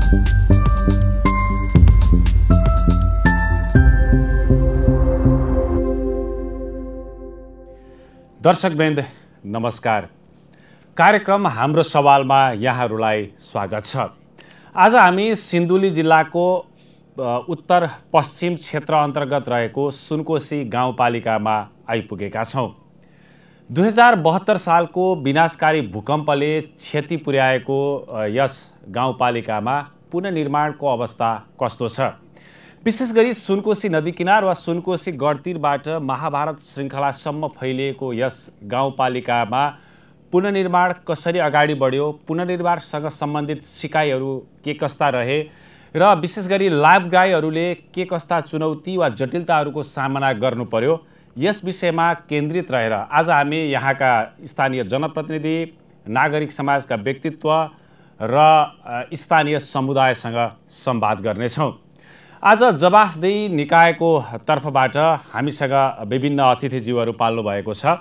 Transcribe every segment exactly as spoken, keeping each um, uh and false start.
दर्शकवृन्द नमस्कार। कार्यक्रम हाम्रो सवालमा यहाँहरूलाई स्वागत छ। आज हामी सिन्धुली जिल्लाको उत्तर पश्चिम क्षेत्र अन्तर्गत रहेको सुनकोशी गाउँपालिकामा आइपुगेका छौँ। दुई हजार बहत्तर सालको विनाशकारी भूकम्पले क्षति पुर्याएको यस गाउँपालिकामा पुनर्निर्माणको अवस्था कस्तो छ? विशेष गरी सुनकोशी नदी किनार वा सुनकोशी गढतीरबाट महाभारत श्रृङ्खलासम्म फैलिएको यस गाउँपालिकामा पुनर्निर्माण कसरी अगाडि बढ्यो, पुनर्निर्माणसँग सम्बन्धित सिकाइहरू के कस्ता रहे र विशेष गरी लाभग्राहीहरूले के कस्ता चुनौती वा जटिलताहरूको सामना गर्नु पर्यो, यस विषयमा केन्द्रित रहेर आज हामी यहाँका स्थानीय जनप्रतिनिधि, नागरिक समाजका व्यक्तित्व र स्थानीय समुदायसँग संवाद गर्नेछौँ। आज जवाफदेही निकायको तर्फबाट हामीसँग विभिन्न अतिथिज्यूहरू पाल्नु भएको छ।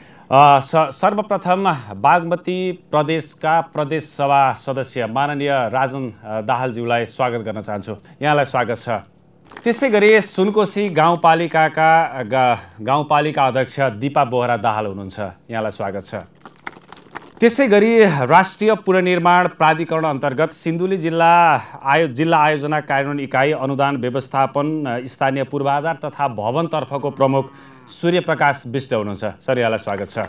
सर्वप्रथम बागमती प्रदेशका प्रदेश सभा सदस्य माननीय राजन दाहालज्यूलाई स्वागत गर्न चाहन्छु। यहाँलाई स्वागत छ। त्यसै गरी सुनकोशी गाउँपालिकाका गाउँपालिका अध्यक्ष दिपा बोहरा दाहाल हुनुहुन्छ। यहाँलाई स्वागत छ। त्यसै गरी राष्ट्रिय पुनर्निर्माण प्राधिकरण अन्तर्गत सिन्धुली जिल्ला आयो जिल्ला आयोजना कार्यान्वयन इकाइ अनुदान व्यवस्थापन स्थानीय पूर्वाधार तथा भवनतर्फको प्रमुख सूर्यप्रकाश विष्ट हुनुहुन्छ। सर, यहाँलाई स्वागत छ।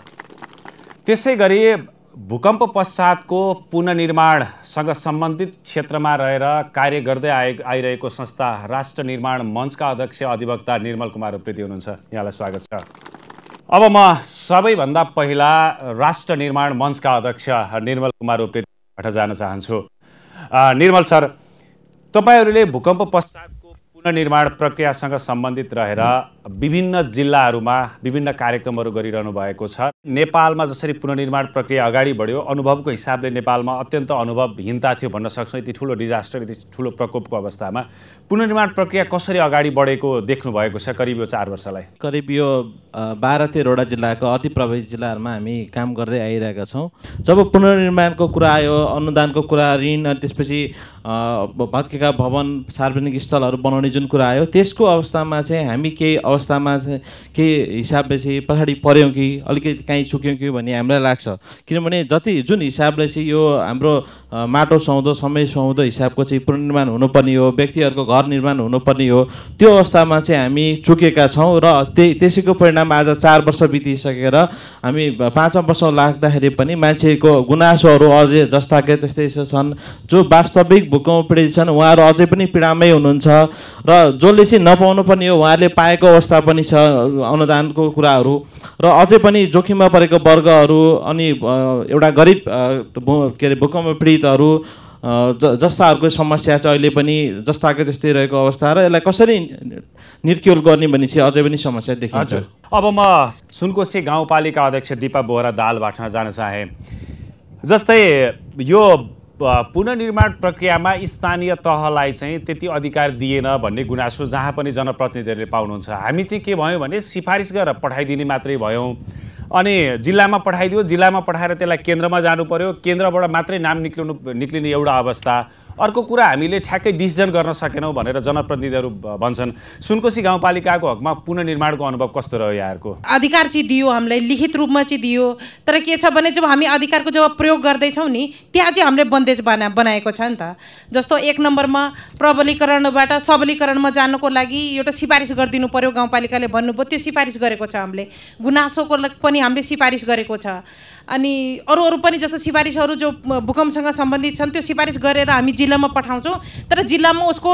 त्यसै गरी भूकम्प पश्चातको पुनर्निर्माणसँग सम्बन्धित क्षेत्रमा रहेर कार्य गर्दै आए आइरहेको संस्था राष्ट्र निर्माण मञ्चका अध्यक्ष अधिवक्ता निर्मल कुमार उप्रेती हुनुहुन्छ। यहाँलाई स्वागत छ। अब म सबैभन्दा पहिला राष्ट्र निर्माण मञ्चका अध्यक्ष निर्मल कुमार उप्रेतीबाट जान चाहन्छु। निर्मल सर, तपाईँहरूले भूकम्प पश्चातको पुनर्निर्माण प्रक्रियासँग सम्बन्धित रहेर विभिन्न जिल्लाहरूमा विभिन्न कार्यक्रमहरू गरिरहनु भएको छ। नेपालमा जसरी पुनर्निर्माण प्रक्रिया अगाडि बढ्यो, अनुभवको हिसाबले नेपालमा अत्यन्त अनुभवहीनता थियो भन्न सक्छौँ। यति ठुलो डिजास्टर, यति ठुलो प्रकोपको अवस्थामा पुनर्निर्माण प्रक्रिया कसरी अगाडि बढेको देख्नु भएको छ करिब यो चार वर्षलाई? करिब यो बाह्र तेह्रवटा जिल्लाको अति प्रभावित जिल्लाहरूमा हामी काम गर्दै आइरहेका छौँ। जब पुनर्निर्माणको कुरा आयो, अनुदानको कुरा, ऋण, त्यसपछि भत्केका भवन, सार्वजनिक स्थलहरू बनाउने जुन कुरा आयो, त्यसको अवस्थामा चाहिँ हामी केही अवस्थामा चाहिँ के हिसाबले चाहिँ पछाडि पऱ्यौँ कि अलिकति काहीँ चुक्यौँ कि भन्ने हामीलाई लाग्छ। किनभने जति जुन हिसाबले चाहिँ यो हाम्रो माटो सुहाउँदो, समय सुहाउँदो हिसाबको चाहिँ पुनर्निर्माण हुनुपर्ने हो, व्यक्तिहरूको घर निर्माण हुनुपर्ने हो, त्यो अवस्थामा चाहिँ हामी चुकेका छौँ र त्यही त्यसैको परिणाम आज चार वर्ष बितिसकेर हामी पाँचौँ वर्ष लाग्दाखेरि पनि मान्छेको गुनासोहरू अझै जस्ताकै त्यस्तै छन्। जो वास्तविक भूकम्प पीडित छन् उहाँहरू अझै पनि पीडामै हुनुहुन्छ र जसले चाहिँ नपाउनु पर्ने हो उहाँहरूले पाएको अवस्था पनि छ अनुदानको कुराहरू, र अझै पनि जोखिममा परेको वर्गहरू अनि एउटा गरिब के अरे भूकम्प पीडितहरू जस्ताहरूको समस्या चाहिँ अहिले पनि जस्ताकै जस्तै रहेको अवस्था र यसलाई कसरी निर्क्युल गर्ने भन्ने चाहिँ अझै पनि समस्या देखिन्छ। अब म सुनकोशी गाउँपालिका अध्यक्ष दिपा बोहरा दाहालबाट जान चाहेँ। जस्तै यो पुनर्निर्माण प्रक्रियामा स्थानीय तहलाई चाहिँ त्यति अधिकार दिएन भन्ने गुनासो जहाँ पनि जनप्रतिनिधिहरूले पाउनुहुन्छ। हामी चाहिँ के भयौँ भने सिफारिस गरेर पठाइदिने मात्रै भयौँ, अनि जिल्लामा पठाइदियो, जिल्लामा पठाएर त्यसलाई केन्द्रमा जानु पर्यो, केन्द्रबाट मात्रै नाम निक्लिनु निक्लिने एउटा अवस्था। अर्को कुरा, हामीले ठ्याक्कै डिसिजन गर्न सकेनौँ भनेर जनप्रतिनिधिहरू भन्छन्। सुनकोशी गाउँपालिकाको हकमा पुनर्निर्माणको अनुभव कस्तो रह्यो यहाँहरूको? अधिकार चाहिँ दियो, हामीलाई लिखित रूपमा चाहिँ दियो, तर के छ भने जब हामी अधिकारको जब प्रयोग गर्दैछौँ नि त्यहाँ चाहिँ हामीले बन्देज बना बनाएको छ नि त। जस्तो एक नम्बरमा प्रबलीकरणबाट सबलीकरणमा जानुको लागि एउटा सिफारिस गरिदिनु पर्यो, गाउँपालिकाले भन्नुभयो, त्यो सिफारिस गरेको छ हामीले। गुनासोको पनि हामीले सिफारिस गरेको छ। अनि अरू अरू पनि जस्तो सिफारिसहरू जो भूकम्पसँग सम्बन्धित छन् त्यो सिफारिस गरेर हामी जिल्लामा पठाउँछौँ, तर जिल्लामा उसको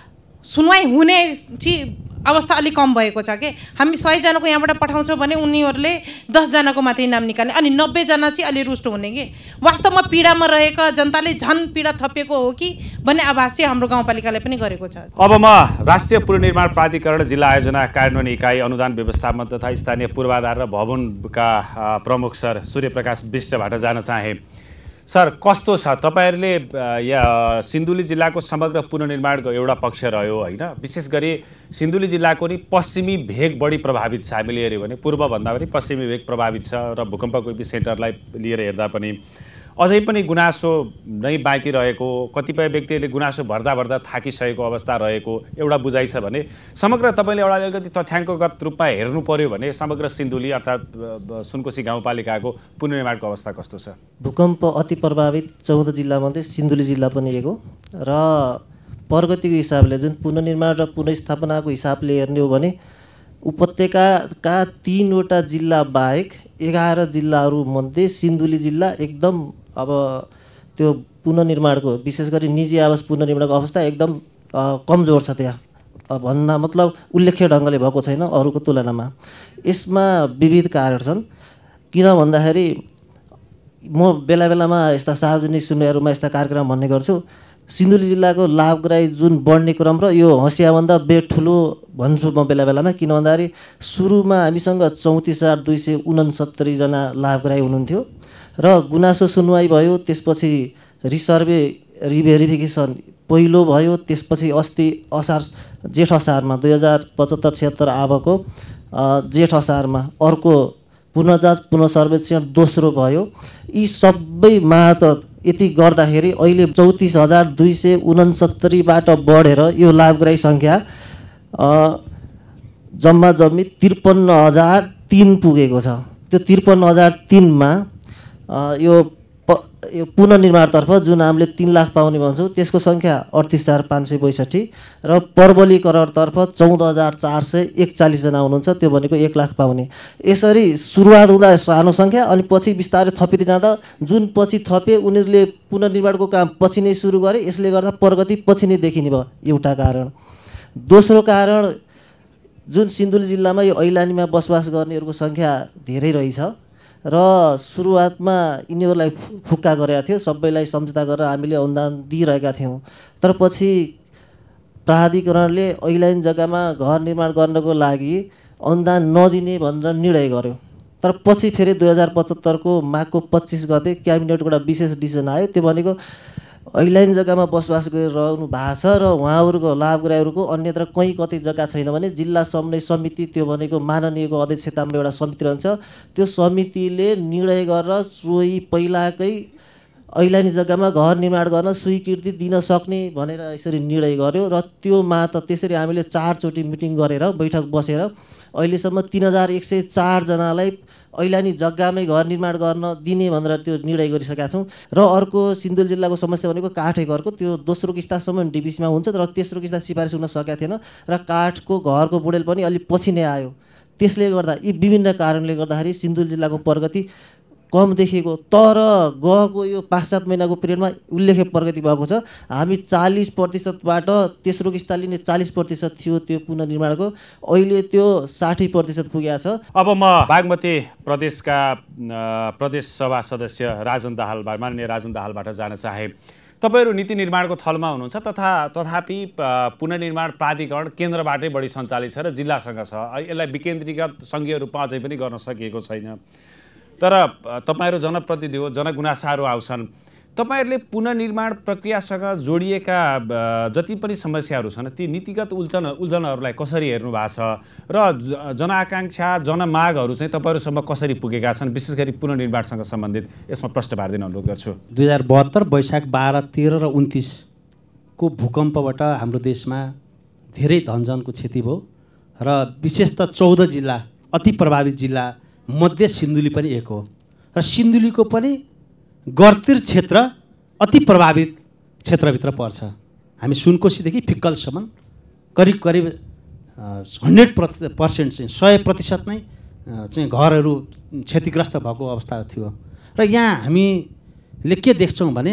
सुनवाई हुने चाहिँ अवस्था अलिक कम भएको छ कि हामी सयजनाको यहाँबाट पठाउँछौँ भने उनीहरूले दसजनाको मात्रै नाम निकाल्ने, अनि नब्बेजना चाहिँ अलि रुष्ट हुने कि वास्तवमा पीडामा रहेका जनताले झन् पीडा थपिएको हो कि भन्ने आभास चाहिँ हाम्रो गाउँपालिकाले पनि गरेको छ। अब म राष्ट्रिय पुनर्निर्माण प्राधिकरण जिल्ला आयोजना कार्यान्वयन इकाइ अनुदान व्यवस्थापन तथा स्थानीय पूर्वाधार र भवनका प्रमुख सर सूर्यप्रकाश विष्टबाट जान चाहे। सर, कस्तो छ तपाईँहरूले या सिन्धुली जिल्लाको समग्र पुनर्निर्माणको एउटा पक्ष रह्यो होइन, विशेष गरी सिन्धुली जिल्लाको नि पश्चिमी भेग बढी प्रभावित छ। हामीले हेऱ्यौँ भने पूर्वभन्दा पनि पश्चिमी भेग प्रभावित छ र भूकम्पको एपिसेन्टरलाई लिएर हेर्दा पनि अझै पनि गुनासो नै बाँकी रहेको, कतिपय व्यक्तिहरूले गुनासो भर्दा भर्दा थाकिसकेको अवस्था रहेको एउटा बुझाइ छ भने समग्र तपाईँले एउटा अलिकति तथ्याङ्कगत रूपमा हेर्नु पर्यो भने समग्र सिन्धुली अर्थात् सुनकोशी गाउँपालिकाको पुनर्निर्माणको अवस्था कस्तो छ? भूकम्प अति प्रभावित चौध जिल्लामध्ये सिन्धुली जिल्ला पनि एक हो र प्रगतिको हिसाबले जुन पुनर्निर्माण र पुनर्स्थापनाको हिसाबले हेर्ने हो भने उपत्यकाका तीनवटा जिल्ला बाहेक एघार जिल्लाहरूमध्ये सिन्धुली जिल्ला एकदम अब त्यो पुनर्निर्माणको विशेष गरी निजी आवास पुनर्निर्माणको अवस्था एकदम कमजोर छ। त्यहाँ भन्न मतलब उल्लेख्य ढङ्गले भएको छैन अरूको तुलनामा। यसमा विविध कारण छन्। किन भन्दाखेरि म बेला बेलामा यस्ता सार्वजनिक सुनवाईहरूमा यस्ता कार्यक्रम भन्ने गर्छु, सिन्धुली जिल्लाको लाभग्राही जुन बढ्ने क्रम र यो हँसियाभन्दा बेड ठुलो भन्छु म बेला बेलामा। किन भन्दाखेरि सुरुमा हामीसँग चौतिस हजार दुई सय उनसत्तरीजना लाभग्राही हुनुहुन्थ्यो र गुनासो सुनवाई भयो, त्यसपछि रिसर्भे रिभेरिफिकेसन पहिलो भयो, त्यसपछि अस्ति असार जेठ असारमा दुई हजार पचहत्तर छिहत्तर आबको जेठ असारमा अर्को पुनर्जाँच पुनर्सर्वेक्षण दोस्रो भयो। यी सबै मातहत यति गर्दाखेरि अहिले चौतिस हजार दुई सय उनसत्तरीबाट बढेर यो लाभग्राही सङ्ख्या जम्मा जम्मी त्रिपन्न हजार तिन पुगेको छ। त्यो त्रिपन्न हजार तिनमा यो प यो पुनर्निर्माणतर्फ जुन हामीले तिन लाख पाउने भन्छौँ त्यसको सङ्ख्या अडतिस हजार पाँच सय बैसठी र प्रबलीकरणतर्फ चौध हजार चार सय एकचालिसजना हुनुहुन्छ, त्यो भनेको एक लाख पाउने। यसरी सुरुवात हुँदा सानो सङ्ख्या अनि पछि बिस्तारै थपिँदै जाँदा जुन पछि थपे उनीहरूले पुनर्निर्माणको काम पछि नै सुरु गरे, यसले गर्दा प्रगति पछि नै देखिने भयो एउटा कारण। दोस्रो कारण जुन सिन्धुली जिल्लामा यो ऐलानीमा बसोबास गर्नेहरूको सङ्ख्या धेरै रहेछ र सुरुवातमा यिनीहरूलाई फुक्का गरेका थियो, सबैलाई सम्झौता गरेर हामीले अनुदान दिइरहेका थियौँ। तर पछि प्राधिकरणले ऐलानी जग्गामा घर निर्माण गर्नको लागि अनुदान नदिने भनेर निर्णय गर्यो। तर पछि फेरि दुई हजार पचहत्तरको माघको पच्चिस गते क्याबिनेटको एउटा विशेष डिसिजन आयो, त्यो भनेको ऐलानी जग्गामा बसोबास गरिरहनु भएको छ र उहाँहरूको लाभग्राहीहरूको अन्यत्र कहीँ कतै जग्गा छैन भने जिल्ला समन्वय समिति, त्यो भनेको माननीयको अध्यक्षतामा एउटा समिति रहन्छ, त्यो समितिले निर्णय गरेर सोही पहिलाकै ऐलानी जग्गामा घर निर्माण गर्न स्वीकृति दिन सक्ने भनेर यसरी निर्णय गर्यो र त्यो मात त्यसरी हामीले चारचोटि मिटिङ गरेर बैठक बसेर अहिलेसम्म तिन हजार एक सय चारजनालाई ऐलानी जग्गामै घर निर्माण गर्न दिने भनेर त्यो निर्णय गरिसकेका छौँ। र अर्को सिन्धुली जिल्लाको समस्या भनेको काठे घरको, त्यो दोस्रो किस्तासम्म डिबिसीमा हुन्छ तर तेस्रो किस्ता सिफारिस हुन सकेका थिएन र काठको घरको बुढेल पनि अलिक पछि नै आयो। त्यसले गर्दा यी विभिन्न कारणले गर्दाखेरि सिन्धुली जिल्लाको प्रगति कम देखिएको, तर गएको यो पाँच सात महिनाको पिरियडमा उल्लेख्य प्रगति भएको छ। हामी चालिस प्रतिशतबाट तेस्रो किस्ता लिने चालिस प्रतिशत थियो त्यो पुनर्निर्माणको, अहिले त्यो साठी प्रतिशत पुगेको छ। अब म बागमती प्रदेशका प्रदेश सभा सदस्य राजन दाहालबाट माननीय राजन दाहालबाट जान चाहे। तपाईँहरू नीति निर्माणको थलमा हुनुहुन्छ, तथा तथापि पुनर्निर्माण प्राधिकरण केन्द्रबाटै बढी सञ्चालित छ र जिल्लासँग छ। यसलाई विकेन्द्रीकृत सङ्घीय रूपमा अझै पनि गर्न सकिएको छैन। तर तपाईँहरू जनप्रतिनिधि हो, जनगुनासाहरू आउँछन्, तपाईँहरूले पुनर्निर्माण प्रक्रियासँग जोडिएका जति पनि समस्याहरू छन् ती नीतिगत उल्झन उल्झनहरूलाई कसरी हेर्नु भएको छ र जनआकाङ्क्षा जनमागहरू चाहिँ तपाईँहरूसम्म कसरी पुगेका छन्, विशेष गरी पुनर्निर्माणसँग सम्बन्धित यसमा प्रश्न पारिदिन अनुरोध गर्छु। दुई हजार बहत्तर वैशाख बाह्र तेह्र र उन्तिसको भूकम्पबाट हाम्रो देशमा धेरै धनजनको क्षति भयो र विशेष त चौध जिल्ला अति प्रभावित जिल्ला मध्ये सिन्धुली पनि एक हो र सिन्धुलीको पनि गर्तिर क्षेत्र अति प्रभावित क्षेत्रभित्र पर्छ। हामी सुनकोशीदेखि फिक्कलसम्म करिब करिब हन्ड्रेड प्रति पर्सेन्ट चाहिँ सय प्रतिशत नै चाहिँ घरहरू क्षतिग्रस्त भएको अवस्था थियो र यहाँ हामीले के देख्छौँ भने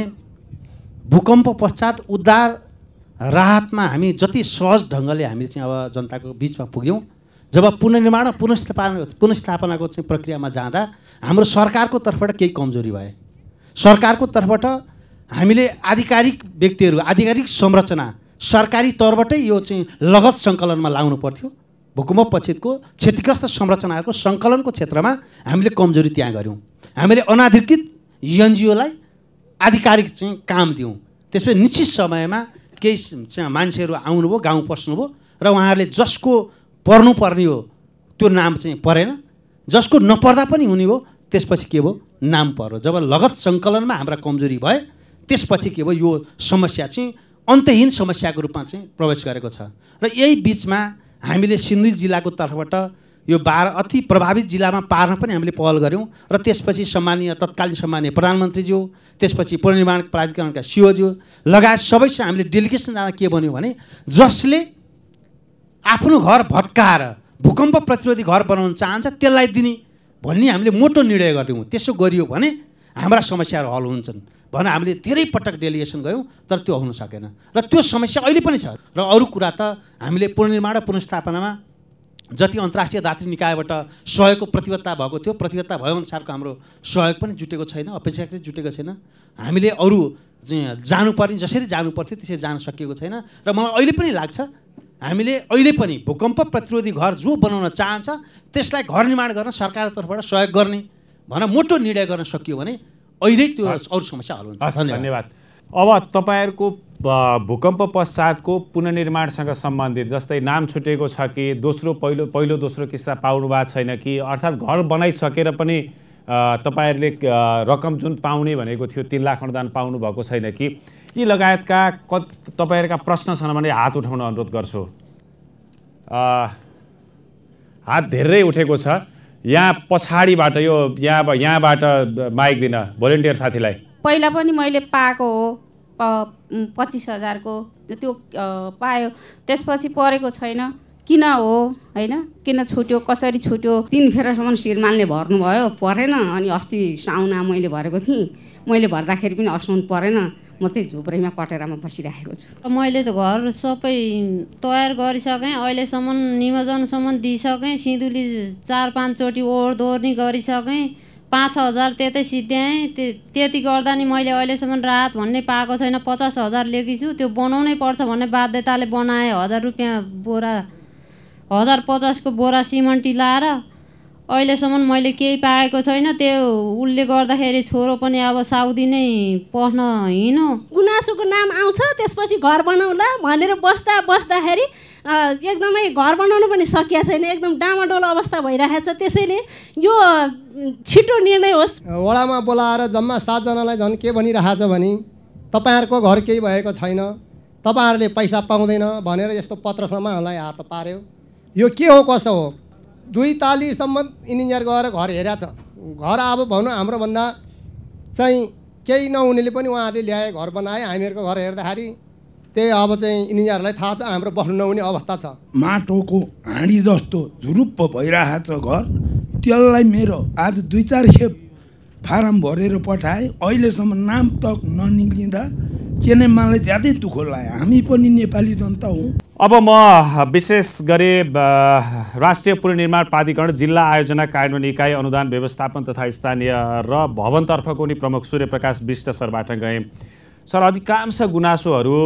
भूकम्प पश्चात उद्धार राहतमा हामी जति सहज ढङ्गले हामी चाहिँ अब जनताको बिचमा पुग्यौँ, जब पुनर्निर्माण पुनर्स्थापना पुनर्स्थापनाको चाहिँ प्रक्रियामा जाँदा हाम्रो सरकारको तर्फबाट केही कमजोरी भए। सरकारको तर्फबाट हामीले आधिकारिक व्यक्तिहरू आधिकारिक संरचना सरकारी तौरबाटै यो चाहिँ लगत सङ्कलनमा लाउनु पर्थ्यो। भूकम्प पछिको क्षतिग्रस्त संरचनाहरूको सङ्कलनको क्षेत्रमा हामीले कमजोरी त्यहाँ गऱ्यौँ। हामीले अनाधिकृत एनजिओलाई आधिकारिक चाहिँ काम दियौँ। त्यसपछि निश्चित समयमा केही चाहिँ मान्छेहरू आउनुभयो, गाउँ पस्नुभयो र उहाँहरूले जसको पर्नुपर्ने हो त्यो नाम चाहिँ परेन, जसको नपर्दा पनि हुने हो त्यसपछि के भयो नाम पर्यो। जब लगत सङ्कलनमा हाम्रा कमजोरी भए त्यसपछि के भयो, यो समस्या चाहिँ अन्तहीन समस्याको रूपमा चाहिँ प्रवेश गरेको छ। र यही बिचमा हामीले सिन्धुली जिल्लाको तर्फबाट यो बाह्र अति प्रभावित जिल्लामा पार्न पनि हामीले पहल गऱ्यौँ र त्यसपछि सम्मानीय तत्कालीन सम्मानीय प्रधानमन्त्रीज्यू, त्यसपछि पुनर्निर्माण प्राधिकरणका सिओज्यू लगायत सबैसँग हामीले डेलिगेसन जाँदा के भन्यो भने जसले आफ्नो घर भत्काएर भूकम्प प्रतिरोधी घर बनाउन चाहन्छ त्यसलाई दिने भन्ने हामीले मोटो निर्णय गर्थ्यौँ। त्यसो गरियो भने हाम्रा समस्याहरू हल हुन्छन् भनेर हामीले धेरै पटक डेलिगेसन गयौँ, तर त्यो हुन सकेन र त्यो समस्या अहिले पनि छ। र अरू कुरा त हामीले पुनर्निर्माण र पुनर्स्थापनामा जति अन्तर्राष्ट्रिय दात्री निकायबाट सहयोगको प्रतिबद्धता भएको थियो, प्रतिबद्धता भएअनुसारको हाम्रो सहयोग पनि जुटेको छैन, अपेक्षाकृत जुटेको छैन। हामीले अरू जानुपर्ने जसरी जानु पर्थ्यो त्यसरी जान सकिएको छैन। र मलाई अहिले पनि लाग्छ हामीले अहिले पनि भूकम्प प्रतिरोधी घर जो बनाउन चाहन्छ त्यसलाई घर निर्माण गर्न सरकारको तर्फबाट सहयोग गर्ने भनेर मोटो निर्णय गर्न सकियो भने अहिले त्यो अरू समस्या हल हुन्छ। धन्यवाद। अब तपाईँहरूको भूकम्प पश्चातको पुनर्निर्माणसँग सम्बन्धित जस्तै नाम छुटेको छ कि दोस्रो पहिलो पहिलो दोस्रो किस्ता पाउनु भएको छैन कि, अर्थात् घर बनाइसकेर पनि तपाईँहरूले रकम जुन पाउने भनेको थियो तीन लाख अनुदान पाउनु भएको छैन कि, यी लगायतका कत तपाईँहरूका प्रश्न छन् भने हात उठाउन अनुरोध गर्छु। हात धेरै उठेको छ। यहाँ पछाडिबाट यो यहाँ यहाँबाट माइक दिन भोलिन्टियर साथीलाई। पहिला पनि मैले पाएको हो पच्चिस हजारको त्यो पायो, त्यसपछि परेको छैन किन हो होइन, किन छुट्यो, कसरी छुट्यो? तिन फेरसम्म श्रीमानले भर्नुभयो, परेन। अनि अस्ति साउना मैले भरेको थिएँ, मैले भर्दाखेरि पनि असाउन परेन। म त्यही झुप्रेमा कटेरामा बसिरहेको छु। मैले त घर सबै तयार गरिसकेँ, अहिलेसम्म निमोजनसम्म दिइसकेँ, सिन्धुली चार पाँचचोटि ओहोर दोहोरी गरिसकेँ, पाँच हजार त्यतै सिद्ध्याएँ। त्यति गर्दा नि मैले अहिलेसम्म राहत भन्ने पाएको छैन। पचास हजार लिएकी छु, त्यो बनाउनै पर्छ भन्ने बाध्यताले बनाएँ। हजार रुपियाँ बोरा, हजार पचासको बोरा सिमन्टी लाएर अहिलेसम्म मैले केही पाएको छैन। त्यो उसले गर्दाखेरि छोरो पनि अब साउदी नै पढ्न हिँड्नु। गुनासोको नाम आउँछ, त्यसपछि घर बनाउला भनेर बस्दा बस्दाखेरि एकदमै घर बनाउनु पनि सकिया छैन, एकदम डामाडोलो अवस्था भइरहेको छ। त्यसैले यो छिटो निर्णय होस्। वडामा बोलाएर जम्मा सातजनालाई झन् के भनिरहेछ भने तपाईँहरूको घर केही भएको छैन, तपाईँहरूले पैसा पाउँदैन भनेर यस्तो पत्रसम्म हामीलाई हात पार्यो। यो के हो कसो हो? दुई तालीसम्म इन्जिनियर गएर घर हेरेको छ। घर अब भनौँ हाम्रोभन्दा चाहिँ केही नहुनेले पनि उहाँहरूले ल्याए, घर बनाए। हामीहरूको घर हेर्दाखेरि त्यही अब चाहिँ इन्जिनियरलाई थाहा छ हाम्रो बस्नु नहुने अवस्था छ। माटोको हाँडी जस्तो झुरुप्प भइरहेको छ घर। त्यसलाई मेरो आज दुई चार खेप फारम भरेर पठाएँ, अहिलेसम्म नाम तक ननिक्लिँदा के नै मलाई ज्यादै दुःख लाग्यो। हामी पनि नेपाली जनता हौँ। अब म विशेष गरी राष्ट्रिय पुनर्निर्माण प्राधिकरण, जिल्ला आयोजना कार्यान्वयन इकाइ, अनुदान व्यवस्थापन तथा स्थानीय र भवनतर्फको नि प्रमुख सूर्यप्रकाश विष्ट सरबाट गएँ। सर, अधिकांश गुनासोहरू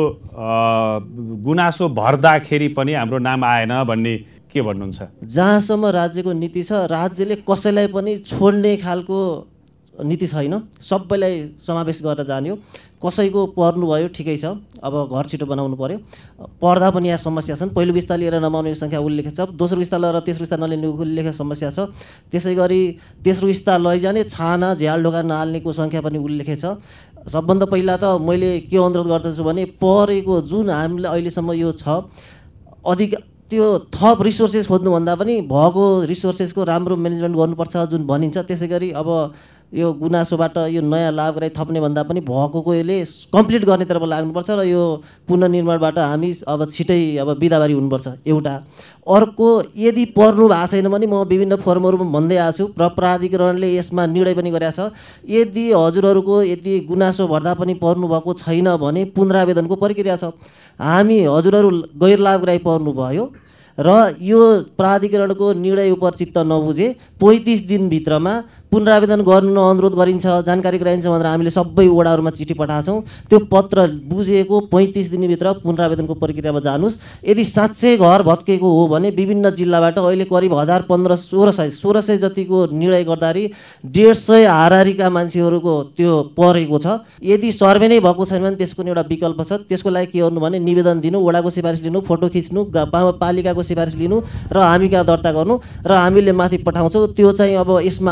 गुनासो भर्दाखेरि पनि हाम्रो नाम आएन भन्ने के भन्नुहुन्छ? जहाँसम्म राज्यको नीति छ, राज्यले कसैलाई पनि छोड्ने खालको नीति छैन, सबैलाई समावेश गरेर जाने हो। कसैको पर्नुभयो ठिकै छ, अब घर छिटो बनाउनु पर्यो, पर्दा पनि यहाँ समस्या छन्। पहिलो विस्ता लिएर नमाउने सङ्ख्या उल्लेख छ, दोस्रो विस्ता लिएर तेस्रो विस्ता नलिने उल्लेख समस्या छ। त्यसै गरी तेस्रो विस्ता लैजाने छाना झ्याल ढोका नहाल्नेको सङ्ख्या पनि उल्लेख छ। सबभन्दा पहिला त मैले के अनुरोध गर्दछु भने परेको जुन हामीलाई अहिलेसम्म यो छ अधिक त्यो थप रिसोर्सेस खोज्नुभन्दा पनि भएको रिसोर्सेसको राम्रो म्यानेजमेन्ट गर्नुपर्छ जुन भनिन्छ। त्यसै गरी अब यो गुनासोबाट यो नयाँ लाभ गराइ थप्ने भन्दा पनि भएकोको यसले कम्प्लिट गर्नेतर्फ लाग्नुपर्छ र यो पुनर्निर्माणबाट हामी अब छिटै अब बिदाबारी हुनुपर्छ एउटा। अर्को, यदि पर्नु भएको छैन भने म विभिन्न फोरमहरूमा भन्दै आएको छु र प्राधिकरणले यसमा निर्णय पनि गरेको छ। यदि हजुरहरूको यदि गुनासो भर्दा पनि पर्नुभएको छैन भने पुनरावेदनको प्रक्रिया छ। हामी हजुरहरू गैर लाभग्राही पर्नुभयो र यो प्राधिकरणको निर्णय उप चित्त नबुझे पैँतिस दिनभित्रमा पुनरावेदन गर्नु अनुरोध गरिन्छ, जानकारी गराइन्छ भनेर हामीले सबै वडाहरूमा चिठी पठाएको छौँ। त्यो पत्र बुझेको पैँतिस दिनभित्र पुनरावेदनको प्रक्रियामा जानुहोस्। यदि साँच्चै घर भत्केको हो भने विभिन्न जिल्लाबाट अहिले करिब हजार पन्ध्र सोह्र सय सोह्र सय जतिको निर्णय गर्दाखेरि डेढ सय हाराहारीका मान्छेहरूको त्यो परेको छ। यदि सर्वे नै भएको छैन भने त्यसको एउटा विकल्प छ। त्यसको लागि के गर्नु भने निवेदन दिनु, वडाको सिफारिस लिनु, फोटो खिच्नु, पालिकाको सिफारिस लिनु र हामी कहाँ दर्ता गर्नु र हामीले माथि पठाउँछौँ। त्यो चाहिँ अब यसमा आउँदैन,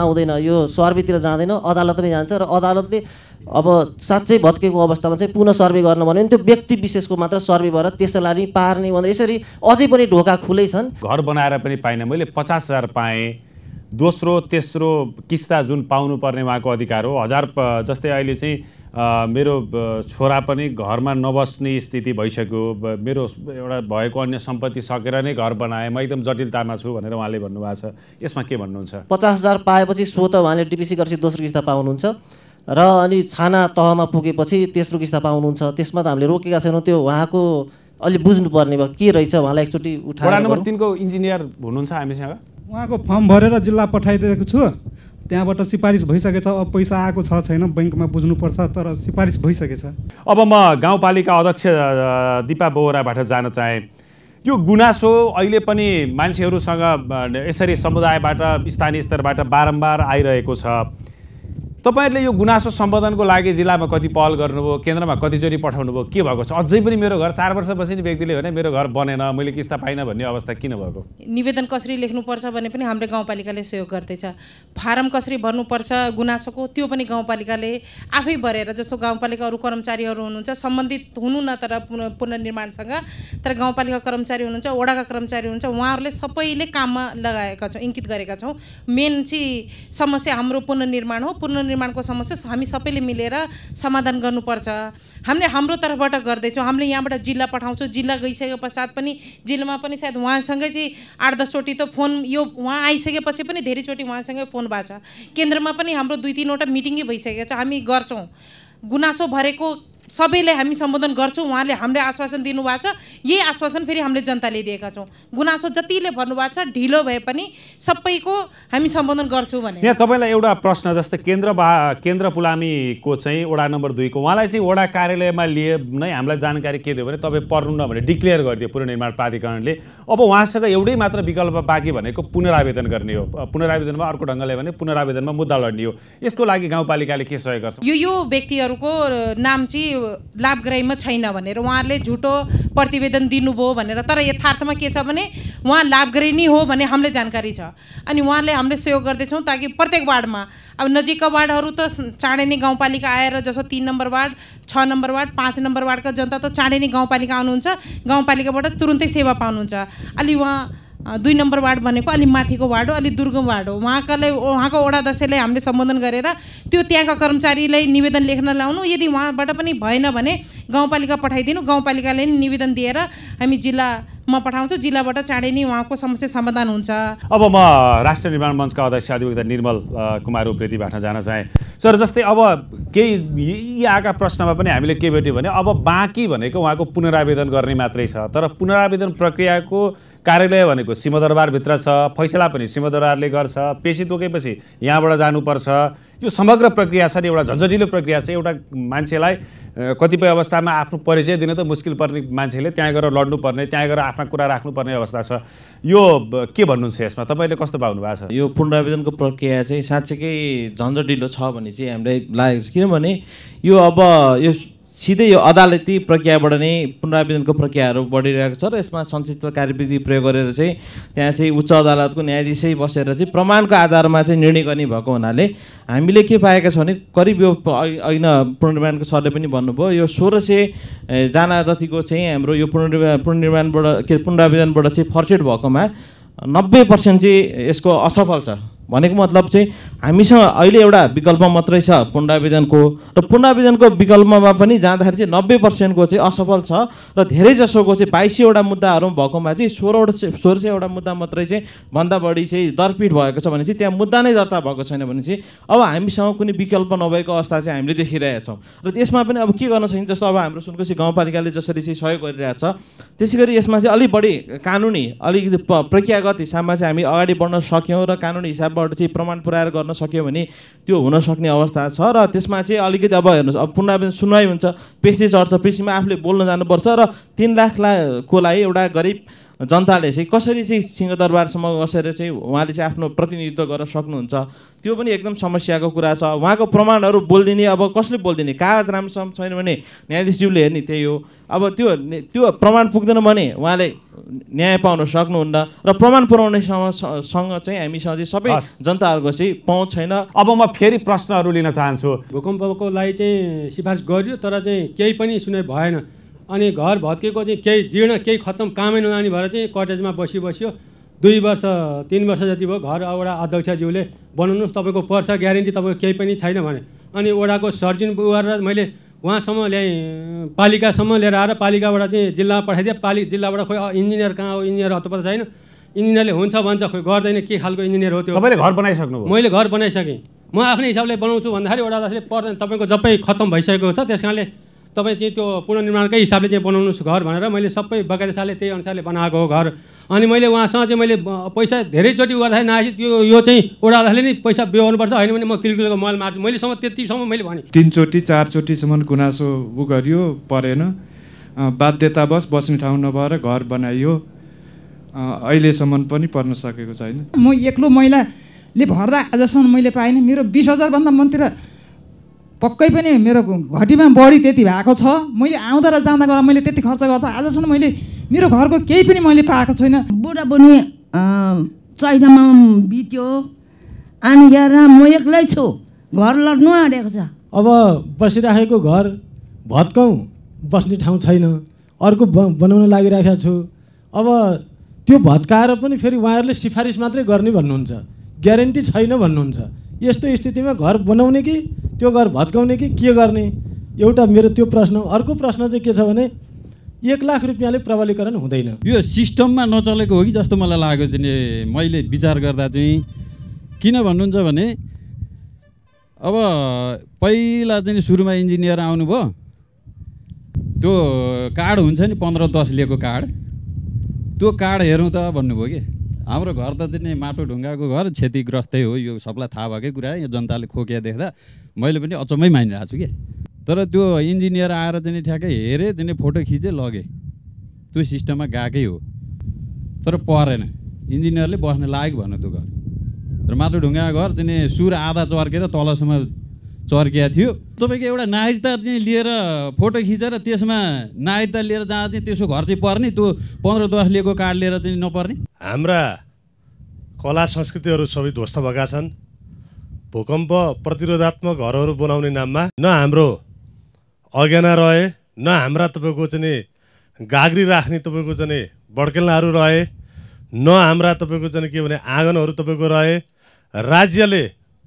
यो सर्वेतिर जाँदैन, अदालतमै जान्छ र अदालतले अब साँच्चै भत्केको अवस्थामा चाहिँ पुनः सर्वे गर्न भन्यो भने त्यो व्यक्ति विशेषको मात्र सर्वे भएर त्यसलाई नि पार्ने भनेर यसरी अझै पनि ढोका खुलै छन्। घर बनाएर पनि पाइनँ, मैले पचास हजार पाएँ, दोस्रो तेस्रो किस्ता जुन पाउनुपर्ने उहाँको अधिकार हो। हजार जस्तै अहिले चाहिँ मेरो छोरा पनि घरमा नबस्ने स्थिति भइसक्यो, मेरो एउटा भएको अन्य सम्पत्ति सकेर नै घर बनाएँ, म एकदम जटिलतामा छु भनेर उहाँले भन्नुभएको छ। यसमा के भन्नुहुन्छ? पचास हजार पाएपछि सो त उहाँले डिपिसी गरेपछि दोस्रो किस्ता पाउनुहुन्छ र अनि छाना तहमा पुगेपछि तेस्रो किस्ता पाउनुहुन्छ। त्यसमा त हामीले रोकेका छैनौँ, त्यो उहाँको अलि बुझ्नुपर्ने भयो के रहेछ, उहाँलाई एकचोटि उठाएर। वडा नम्बर तिनको इन्जिनियर हुनुहुन्छ हामीसँग, उहाँको फर्म भरेर जिल्ला पठाइदिएको छु, त्यहाँबाट सिफारिस भइसकेछ। अब पैसा आएको छ छैन बैङ्कमा बुझ्नुपर्छ, तर सिफारिस भइसकेछ। अब म गाउँपालिका अध्यक्ष दिपा बोहराबाट जान चाहेँ, यो गुनासो अहिले पनि मान्छेहरूसँग यसरी समुदायबाट स्थानीय स्तरबाट बारम्बार आइरहेको छ। तपाईहरुले यो गुनासो सम्बोधनको लागि जिल्लामा कति पहल गर्नुभयो, केन्द्रमा कतिचोटि पठाउनु भयो, के भएको छ? अझै पनि मेरो घर चार वर्ष बस्ने व्यक्तिले भने मेरो घर बनेन, मैले किस्ता पाइन भन्ने अवस्था किन भएको? निवेदन कसरी लेख्नुपर्छ भने पनि हाम्रो गाउँपालिकाले सहयोग गर्दैछ। फारम कसरी भर्नुपर्छ गुनासोको त्यो पनि गाउँपालिकाले आफै भरेर, जस्तो गाउँपालिका अरू कर्मचारीहरू हुनुहुन्छ सम्बन्धित हुनु न तर पुनर्निर्माणसँग, तर गाउँपालिका कर्मचारी हुनुहुन्छ, वडाका कर्मचारी हुनुहुन्छ, उहाँहरूले सबैले काममा लगाएका छौँ, इङ्कित गरेका छौँ। मेन चाहिँ समस्या हाम्रो पुनर्निर्माण हो। पुनर्निर्माणको समस्या हामी सबैले मिलेर समाधान गर्नुपर्छ। हामीले हाम्रो तर्फबाट गर्दैछौँ। हामीले यहाँबाट जिल्ला पठाउँछौँ, जिल्ला गइसके पश्चात पनि जिल्लामा पनि सायद उहाँसँगै चाहिँ आठ दसचोटि त फोन, यो उहाँ आइसकेपछि पनि धेरैचोटि उहाँसँगै फोन भएको छ। केन्द्रमा पनि हाम्रो दुई तिनवटा मिटिङै भइसकेको छ। हामी गर्छौँ, गुनासो भरेको सबैले हामी सम्बोधन गर्छौँ। उहाँले हामीले आश्वासन दिनुभएको छ, यही आश्वासन फेरि हामीले जनताले दिएका छौँ। गुनासो जतिले भन्नुभएको छ ढिलो भए पनि सबैको हामी सम्बोधन गर्छौँ भने। यहाँ तपाईँलाई एउटा प्रश्न, जस्तै केन्द्र बा केन्द्र पुलामीको चाहिँ वडा नम्बर दुईको उहाँलाई चाहिँ वडा कार्यालयमा लिए नै हामीलाई जानकारी के दियो भने तपाईँ पर्नुहुन्न भने डिक्लेयर गरिदियो पुनर्निर्माण प्राधिकरणले। अब उहाँसँग एउटै मात्र विकल्प बाँकी भनेको पुनरावेदन गर्ने हो। पुनरावेदनमा अर्को ढङ्गले भने पुनरावेदनमा मुद्दा लड्ने हो। यसको लागि गाउँपालिकाले के सहयोग गर्छ? यो यो व्यक्तिहरूको नाम चाहिँ लाभग्राहीमा छैन भनेर उहाँहरूले झुटो प्रतिवेदन दिनुभयो भनेर, तर यथार्थमा के छ भने उहाँ लाभग्राही नै हो भन्ने हामीलाई जानकारी छ। अनि उहाँले हामीले सहयोग गर्दैछौँ ताकि प्रत्येक वार्डमा, अब नजिकका वार्डहरू त चाँडै नै गाउँपालिका आएर, जस्तो तीन नम्बर वार्ड, छ नम्बर वार्ड, पाँच नम्बर वार्डका जनता त चाँडै नै गाउँपालिका आउनुहुन्छ, गाउँपालिकाबाट तुरुन्तै सेवा पाउनुहुन्छ। अलि उहाँ दुई नम्बर वार्ड भनेको अलि माथिको वार्ड हो, अलि दुर्गम वार्ड हो। उहाँकालाई उहाँको वडा अध्यक्षले हामीले सम्बोधन गरेर त्यो त्यहाँका कर्मचारीलाई निवेदन लेख्न लाउनु, यदि उहाँबाट पनि भएन भने गाउँपालिका पठाइदिनु, गाउँपालिकाले नि निवेदन दिएर हामी जिल्लामा पठाउँछौँ, जिल्लाबाट चाँडै नै उहाँको समस्या समाधान हुन्छ। अब म राष्ट्रिय निर्माण मञ्चका अध्यक्ष अधिवक्ता निर्मल कुमार उप्रेतीबाट जान चाहेँ। सर, जस्तै अब केही यहाँका प्रश्नमा पनि हामीले के भेट्यौँ भने अब बाँकी भनेको उहाँको पुनरावेदन गर्ने मात्रै छ, तर पुनरावेदन प्रक्रियाको कार्यालय भनेको सिंहदरबारभित्र छ, फैसला पनि सिंहदरबारले गर्छ, पेशी तोकेपछि यहाँबाट जानुपर्छ। यो समग्र प्रक्रिया छ नि, एउटा झन्झटिलो प्रक्रिया छ। एउटा मान्छेलाई कतिपय अवस्थामा आफ्नो परिचय दिन त मुस्किल पर्ने मान्छेले त्यहाँ गएर लड्नुपर्ने, त्यहाँ गएर आफ्ना कुरा राख्नुपर्ने अवस्था छ। यो के भन्नुहुन्छ यसमा, तपाईँले कस्तो पाउनु भएको छ? यो पुनरावेदनको प्रक्रिया चाहिँ साँच्चैकै झन्झटिलो छ भने चाहिँ हामीलाई लागेको छ। किनभने यो अब यो सिधै यो अदालती प्रक्रियाबाट नै पुनरावेदनको प्रक्रियाहरू बढिरहेको छ र यसमा संक्षिप्त कार्यविधि प्रयोग गरेर चाहिँ त्यहाँ चाहिँ उच्च अदालतको न्यायाधीशै बसेर चाहिँ प्रमाणको आधारमा चाहिँ निर्णय गर्ने भएको हुनाले हामीले के पाएका छौँ भने करिब यो ऐन पुनर्निर्माणको सरले पनि भन्नुभयो, यो सोह्र सय जना जतिको चाहिँ हाम्रो यो पुनर्निर्माण पुनर्निर्माणबाट के पुनरावेदनबाट चाहिँ फर्चेट भएकोमा नब्बे पर्सेन्ट चाहिँ यसको असफल छ। भनेको मतलब चाहिँ हामीसँग अहिले एउटा विकल्प मात्रै छ पुनरावेदनको, र पुनरावेदनको विकल्पमा पनि जाँदाखेरि चाहिँ नब्बे पर्सेन्टको चाहिँ असफल छ र धेरै जसोको चाहिँ बाइसवटा मुद्दाहरू भएकोमा चाहिँ सोह्रवटा सोह्र सयवटा मुद्दा मात्रै चाहिँ भन्दा बढी चाहिँ दरपिट भएको छ भने चाहिँ त्यहाँ मुद्दा नै दर्ता भएको छैन भने चाहिँ अब हामीसँग कुनै विकल्प नभएको अवस्था चाहिँ हामीले देखिरहेका छौँ। र त्यसमा पनि अब के गर्न सकिन्छ, जस्तो अब हाम्रो सुनकोशी गाउँपालिकाले जसरी चाहिँ सहयोग गरिरहेको छ त्यसै गरी यसमा चाहिँ अलिक बढी कानुनी अलिकति प्रक्रियागत हिसाबमा चाहिँ हामी अगाडि बढ्न सक्यौँ र कानुनी हिसाब चाहिँ प्रमाण पुर्याएर गर्न सक्यो भने त्यो हुन सक्ने अवस्था छ। र त्यसमा चाहिँ अलिकति अब हेर्नुहोस्, अब पुनरावेदन सुनवाई हुन्छ, पेशी चढ्छ, पेशीमा आफूले बोल्न जानुपर्छ र तिन लाख ला को लागि एउटा गरिब जनताले चाहिँ कसरी चाहिँ सिंहदरबारसम्म बसेर चाहिँ उहाँले चाहिँ आफ्नो प्रतिनिधित्व गर्न सक्नुहुन्छ त्यो पनि एकदम समस्याको कुरा छ। उहाँको प्रमाणहरू बोलिदिने अब कसले बोलिदिने, कागज राम्रोसँग छैन भने न्यायाधीशज्यूले हेर्ने त्यही हो। अब त्यो त्यो प्रमाण पुग्दैन भने उहाँले न्याय पाउन सक्नुहुन्न र प्रमाण पुर्याउनेसँग चाहिँ हामीसँग चाहिँ सबै जनताहरूको चाहिँ पहुँच छैन। अब म फेरि प्रश्नहरू लिन चाहन्छु। भूकम्पको लागि चाहिँ सिफारिस गरियो तर चाहिँ केही पनि सुनाइ भएन। अनि घर भत्केको चाहिँ केही जीर्ण केही खत्तम कामै नलाने भएर चाहिँ कटेजमा बसी बस्यो। दुई वर्ष तिन वर्ष जति भयो। घर वडा अध्यक्षज्यूले बनाउनुहोस् तपाईँको पर्छ ग्यारेन्टी तपाईँको केही पनि छैन भने अनि वडाको सर्जिन गरेर मैले उहाँसम्म ल्याएँ, पालिकासम्म लिएर आएर पालिकाबाट चाहिँ जिल्लामा पठाइदिएँ। पालि जिल्लाबाट खोइ इन्जिनियर कहाँ हो, इन्जिनियर हत्तो पत्ता छैन। इन्जिनियरले हुन्छ भन्छ, खोइ गर्दैन, के खालको इन्जिनियर हो त्यो। तपाईँले घर बनाइसक्नु? मैले घर बनाइसकेँ। म आफ्नै हिसाबले बनाउँछु भन्दाखेरि वडा अध्यक्षले पर्दैन, तपाईँको जबै खत्तम भइसकेको छ त्यस कारणले तपाईँ चाहिँ त्यो पुनर्निर्माणकै हिसाबले चाहिँ बनाउनुहोस् घर भनेर मैले सबै बकायदा सालले त्यही अनुसारले बनाएको हो घर। अनि मैले उहाँसँग चाहिँ मैले पैसा धेरैचोटि गर्दाखेरि नआएपछि त्यो यो चाहिँ वडा अध्यक्षले नै पैसा बिहाउनुपर्छ, होइन भने म किलकिलको मल मार्छु। मैलेसम्म त्यतिसम्म मैले भनेँ। तिनचोटि चारचोटिसम्म गुनासो उ गरियो, परेन, बाध्यतावश बस्ने ठाउँ नभएर घर बनाइयो, अहिलेसम्म पनि पर्न सकेको छैन। म एक्लो महिलाले भर्दा आजसम्म मैले पाइनँ। मेरो बिस हजारभन्दा मन्तिर पक्कै पनि मेरो घटीमा बढी त्यति भएको छ। मैले आउँदा र जाँदा गरेर मैले त्यति खर्च गर्दा आजसम्म मैले मेरो घरको केही पनि मैले पाएको छैन। बुढाबुढी चैतामा बित्यो अनि हेर म एक्लै छु, घर लड्नु आँटेको छ। अब बसिराखेको घर भत्कौँ, बस्ने ठाउँ छैन, अर्को बनाउन लागिरहेको छु। अब त्यो भत्काएर पनि फेरि उहाँहरूले सिफारिस मात्रै गर्ने भन्नुहुन्छ, ग्यारेन्टी छैन भन्नुहुन्छ। यस्तो स्थितिमा घर बनाउने कि त्यो घर भत्काउने कि के गर्ने, एउटा मेरो त्यो प्रश्न। अर्को प्रश्न चाहिँ के छ भने एक लाख रुपियाँले प्रबलीकरण हुँदैन। यो सिस्टममा नचलेको हो कि जस्तो मलाई लाग्यो चाहिँ मैले विचार गर्दा चाहिँ। किन भन्नुहुन्छ भने अब पहिला चाहिँ सुरुमा इन्जिनियर आउनुभयो, त्यो कार्ड हुन्छ नि पन्ध्र दस लिएको कार्ड, त्यो कार्ड हेरौँ त भन्नुभयो कि। हाम्रो घर त चाहिँ माटो ढुङ्गाको घर क्षतिग्रस्तै हो, यो सबलाई थाहा भएकै कुरा। यो जनताले खोकिया देख्दा मैले पनि अचम्मै मानिरहेको छु कि। तर त्यो इन्जिनियर आएर चाहिँ ठ्याक्कै हेरेँ, चाहिँ फोटो खिचेँ, लगेँ, त्यो सिस्टममा गएकै हो। तर परेन, इन्जिनियरले बस्न लायक भन्नु त्यो घर। तर माटो ढुङ्गाको घर चाहिँ सुर आधा चर्केर तलसम्म चर्किया थियो। तपाईँको एउटा नागरिकता चाहिँ लिएर फोटो खिचेर त्यसमा नागरिकता लिएर जाँदा चाहिँ त्यसो घर चाहिँ पर्ने, त्यो पन्ध्र दस लिएको कार्ड लिएर चाहिँ नपर्ने। हाम्रा कला संस्कृतिहरू सबै ध्वस्त भएका छन्। भूकम्प प्रतिरोधात्मक घरहरू बनाउने नाममा न हाम्रो अज्ञाना रहे, न हाम्रा तपाईँको चाहिँ गाग्री राख्ने तपाईँको चाहिँ बड्केल्नाहरू रहे, न हाम्रा तपाईँको चाहिँ के भने आँगनहरू तपाईँको रहे। राज्यले